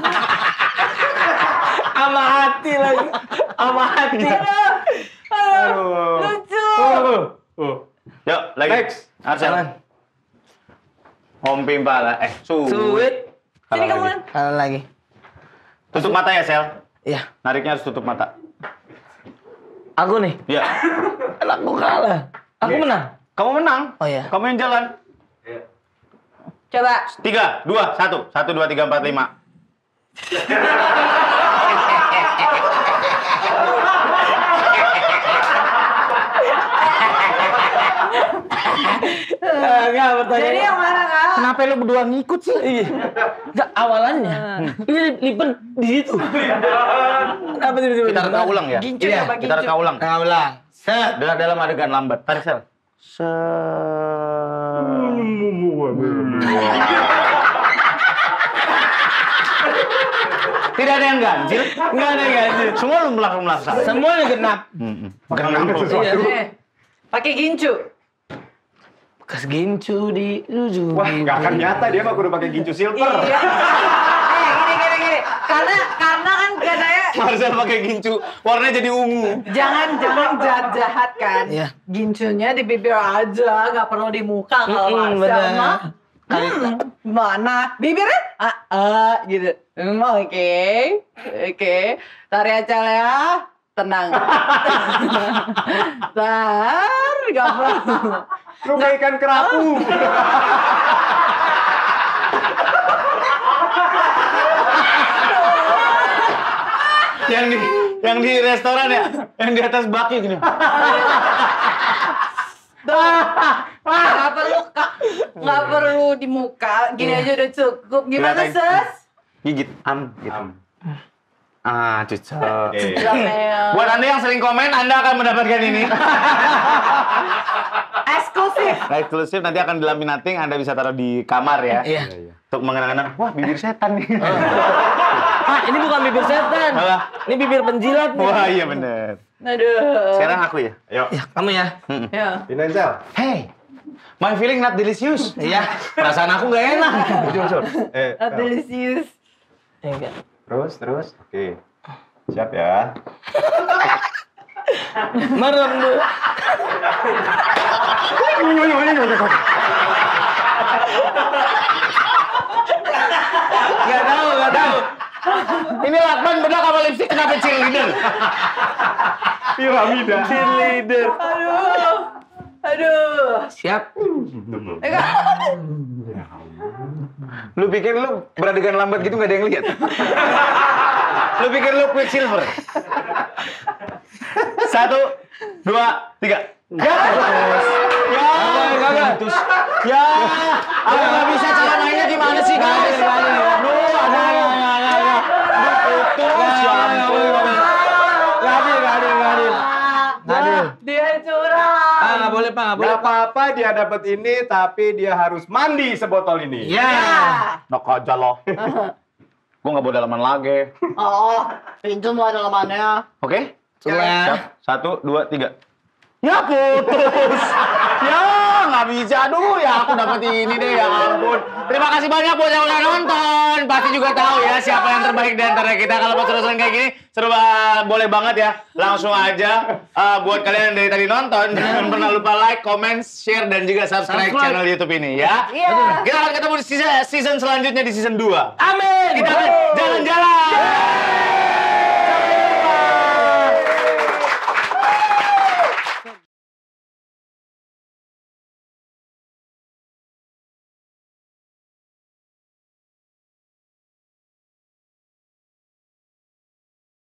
[SPEAKER 4] Sama hati lagi. Sama hati.
[SPEAKER 1] Aduh.
[SPEAKER 2] Lucu.
[SPEAKER 1] Oh. Oh.
[SPEAKER 3] Yuk, lagi.
[SPEAKER 1] Next.
[SPEAKER 3] Arsen. Hompi pala. Eh, su.
[SPEAKER 4] Sweet.
[SPEAKER 2] Sini kamu.
[SPEAKER 3] lagi.
[SPEAKER 4] Kalau lagi.
[SPEAKER 3] Tutup mata ya, Sel.
[SPEAKER 4] Iya.
[SPEAKER 3] Nariknya harus tutup mata.
[SPEAKER 4] Aku nih.
[SPEAKER 3] Iya.
[SPEAKER 4] Aku kalah. Aku menang.
[SPEAKER 3] Kamu menang.
[SPEAKER 4] Oh iya.
[SPEAKER 3] Kamu yang jalan.
[SPEAKER 2] Coba.
[SPEAKER 3] Tiga, dua, satu. Satu, dua, tiga, empat, lima.
[SPEAKER 4] Enggak bertanya.
[SPEAKER 2] Jadi yang mana kak?
[SPEAKER 3] Kenapa lu berdua ngikut sih?
[SPEAKER 4] Iya. Enggak awalannya. Ini lipen di situ. Kenapa tiba-tiba?
[SPEAKER 3] Kita reka ulang ya?
[SPEAKER 2] Gincu
[SPEAKER 4] Iya,
[SPEAKER 2] coba
[SPEAKER 3] Kita
[SPEAKER 2] gincu.
[SPEAKER 3] reka ulang.
[SPEAKER 4] Enggak ulang. Set.
[SPEAKER 3] Dalam dalam adegan lambat. Tarik, Sel. Se. Tidak ada yang ganjil.
[SPEAKER 4] Enggak ada yang ganjil.
[SPEAKER 3] Semua lu melak-melak saja.
[SPEAKER 4] Semuanya genap.
[SPEAKER 3] Hmm.
[SPEAKER 4] Iya.
[SPEAKER 2] Eh, Pakai gincu.
[SPEAKER 4] Bekas gincu di ujung.
[SPEAKER 1] Wah, nggak akan nyata dia mah kudu pakai gincu silver.
[SPEAKER 2] Iya. Eh, gini gini gini. Karena karena kan katanya
[SPEAKER 3] Marcel pakai gincu, warnanya jadi ungu.
[SPEAKER 2] jangan jangan jahat jahat kan.
[SPEAKER 4] Iya.
[SPEAKER 2] Gincunya di bibir aja, nggak perlu di muka kalau
[SPEAKER 4] Mm-mm,
[SPEAKER 2] Marcel
[SPEAKER 4] bener.
[SPEAKER 2] mah. Hmm, mana bibirnya? Ah, ah gitu. Hmm, Oke, oke. Tarik aja ya. Tenang. Tar, nggak perlu.
[SPEAKER 1] Lu kayak ikan kerapu.
[SPEAKER 3] Yang di yang di restoran ya, yang di atas baki gini.
[SPEAKER 2] Nggak perlu kak, nggak perlu di muka. Gini aja udah cukup. Gimana
[SPEAKER 3] Kelihatain.
[SPEAKER 2] ses?
[SPEAKER 3] Gigit am gitu.
[SPEAKER 1] Am.
[SPEAKER 3] Ah, cocok.
[SPEAKER 1] Oke.
[SPEAKER 2] Jamel.
[SPEAKER 3] Buat Anda yang sering komen, Anda akan mendapatkan ini.
[SPEAKER 2] Eksklusif.
[SPEAKER 3] Nah, eksklusif nanti akan dilaminating, Anda bisa taruh di kamar ya.
[SPEAKER 4] Iya.
[SPEAKER 3] Untuk mengenang-kenang, wah bibir setan nih.
[SPEAKER 4] Ah, ini bukan bibir setan.
[SPEAKER 3] Apa?
[SPEAKER 4] Ini bibir penjilat nih.
[SPEAKER 3] Wah iya bener.
[SPEAKER 2] Aduh.
[SPEAKER 3] Sekarang aku ya.
[SPEAKER 1] Ayo.
[SPEAKER 4] Ya, kamu ya.
[SPEAKER 2] Ya.
[SPEAKER 1] Pinain Sel.
[SPEAKER 3] Hey, my feeling not delicious. Iya, perasaan aku nggak enak.
[SPEAKER 1] Jujur, Sur. Eh,
[SPEAKER 2] Ah,
[SPEAKER 1] Sel.
[SPEAKER 2] delicious.
[SPEAKER 4] Enggak.
[SPEAKER 1] Terus, terus. Oke. Siap ya.
[SPEAKER 4] Merem dulu.
[SPEAKER 3] Gak tahu, gak tahu. Ini lakban bedak sama lipstick kenapa cheerleader?
[SPEAKER 1] Piramida.
[SPEAKER 3] Cheerleader.
[SPEAKER 2] Aduh. Aduh.
[SPEAKER 4] Siap.
[SPEAKER 2] Eh, Kak.
[SPEAKER 3] Lu pikir lu beradegan lambat gitu gak ada yang lihat? Lu pikir lu Quicksilver? Satu, dua, tiga. Ya, ya,
[SPEAKER 4] Gagal.
[SPEAKER 3] ya. Aku nggak bisa cara mainnya gimana sih guys? Aduh, ada, ada, ada. Putus, ya ampun.
[SPEAKER 4] Gak adil, gak adil, gak adil. Gak adil.
[SPEAKER 2] Dia curang.
[SPEAKER 4] Ah, gak boleh, Pak. Gak boleh,
[SPEAKER 1] Gak
[SPEAKER 4] Pak.
[SPEAKER 1] apa-apa dia dapat ini, tapi dia harus mandi sebotol ini.
[SPEAKER 4] Ya.
[SPEAKER 3] Nok aja loh. Gua nggak bawa dalaman lagi.
[SPEAKER 2] Oh, pinjam lah dalamannya.
[SPEAKER 3] Oke?
[SPEAKER 4] Sudah.
[SPEAKER 3] Siap. Satu, dua, tiga. Ya putus. Ya nggak bisa. Aduh ya aku dapat ini deh ya ampun. Terima kasih banyak buat yang udah nonton. Pasti juga tahu ya siapa yang terbaik di antara kita. Kalau mau seru-seruan kayak gini, seru banget. Boleh banget ya. Langsung aja uh, buat kalian yang dari tadi nonton. Jangan pernah lupa like, comment, share, dan juga subscribe,
[SPEAKER 4] Subscribe.
[SPEAKER 3] channel YouTube ini ya.
[SPEAKER 2] Iya.
[SPEAKER 3] Kita akan ketemu di season, season selanjutnya di season dua.
[SPEAKER 4] Amin.
[SPEAKER 3] Kita akan jalan-jalan.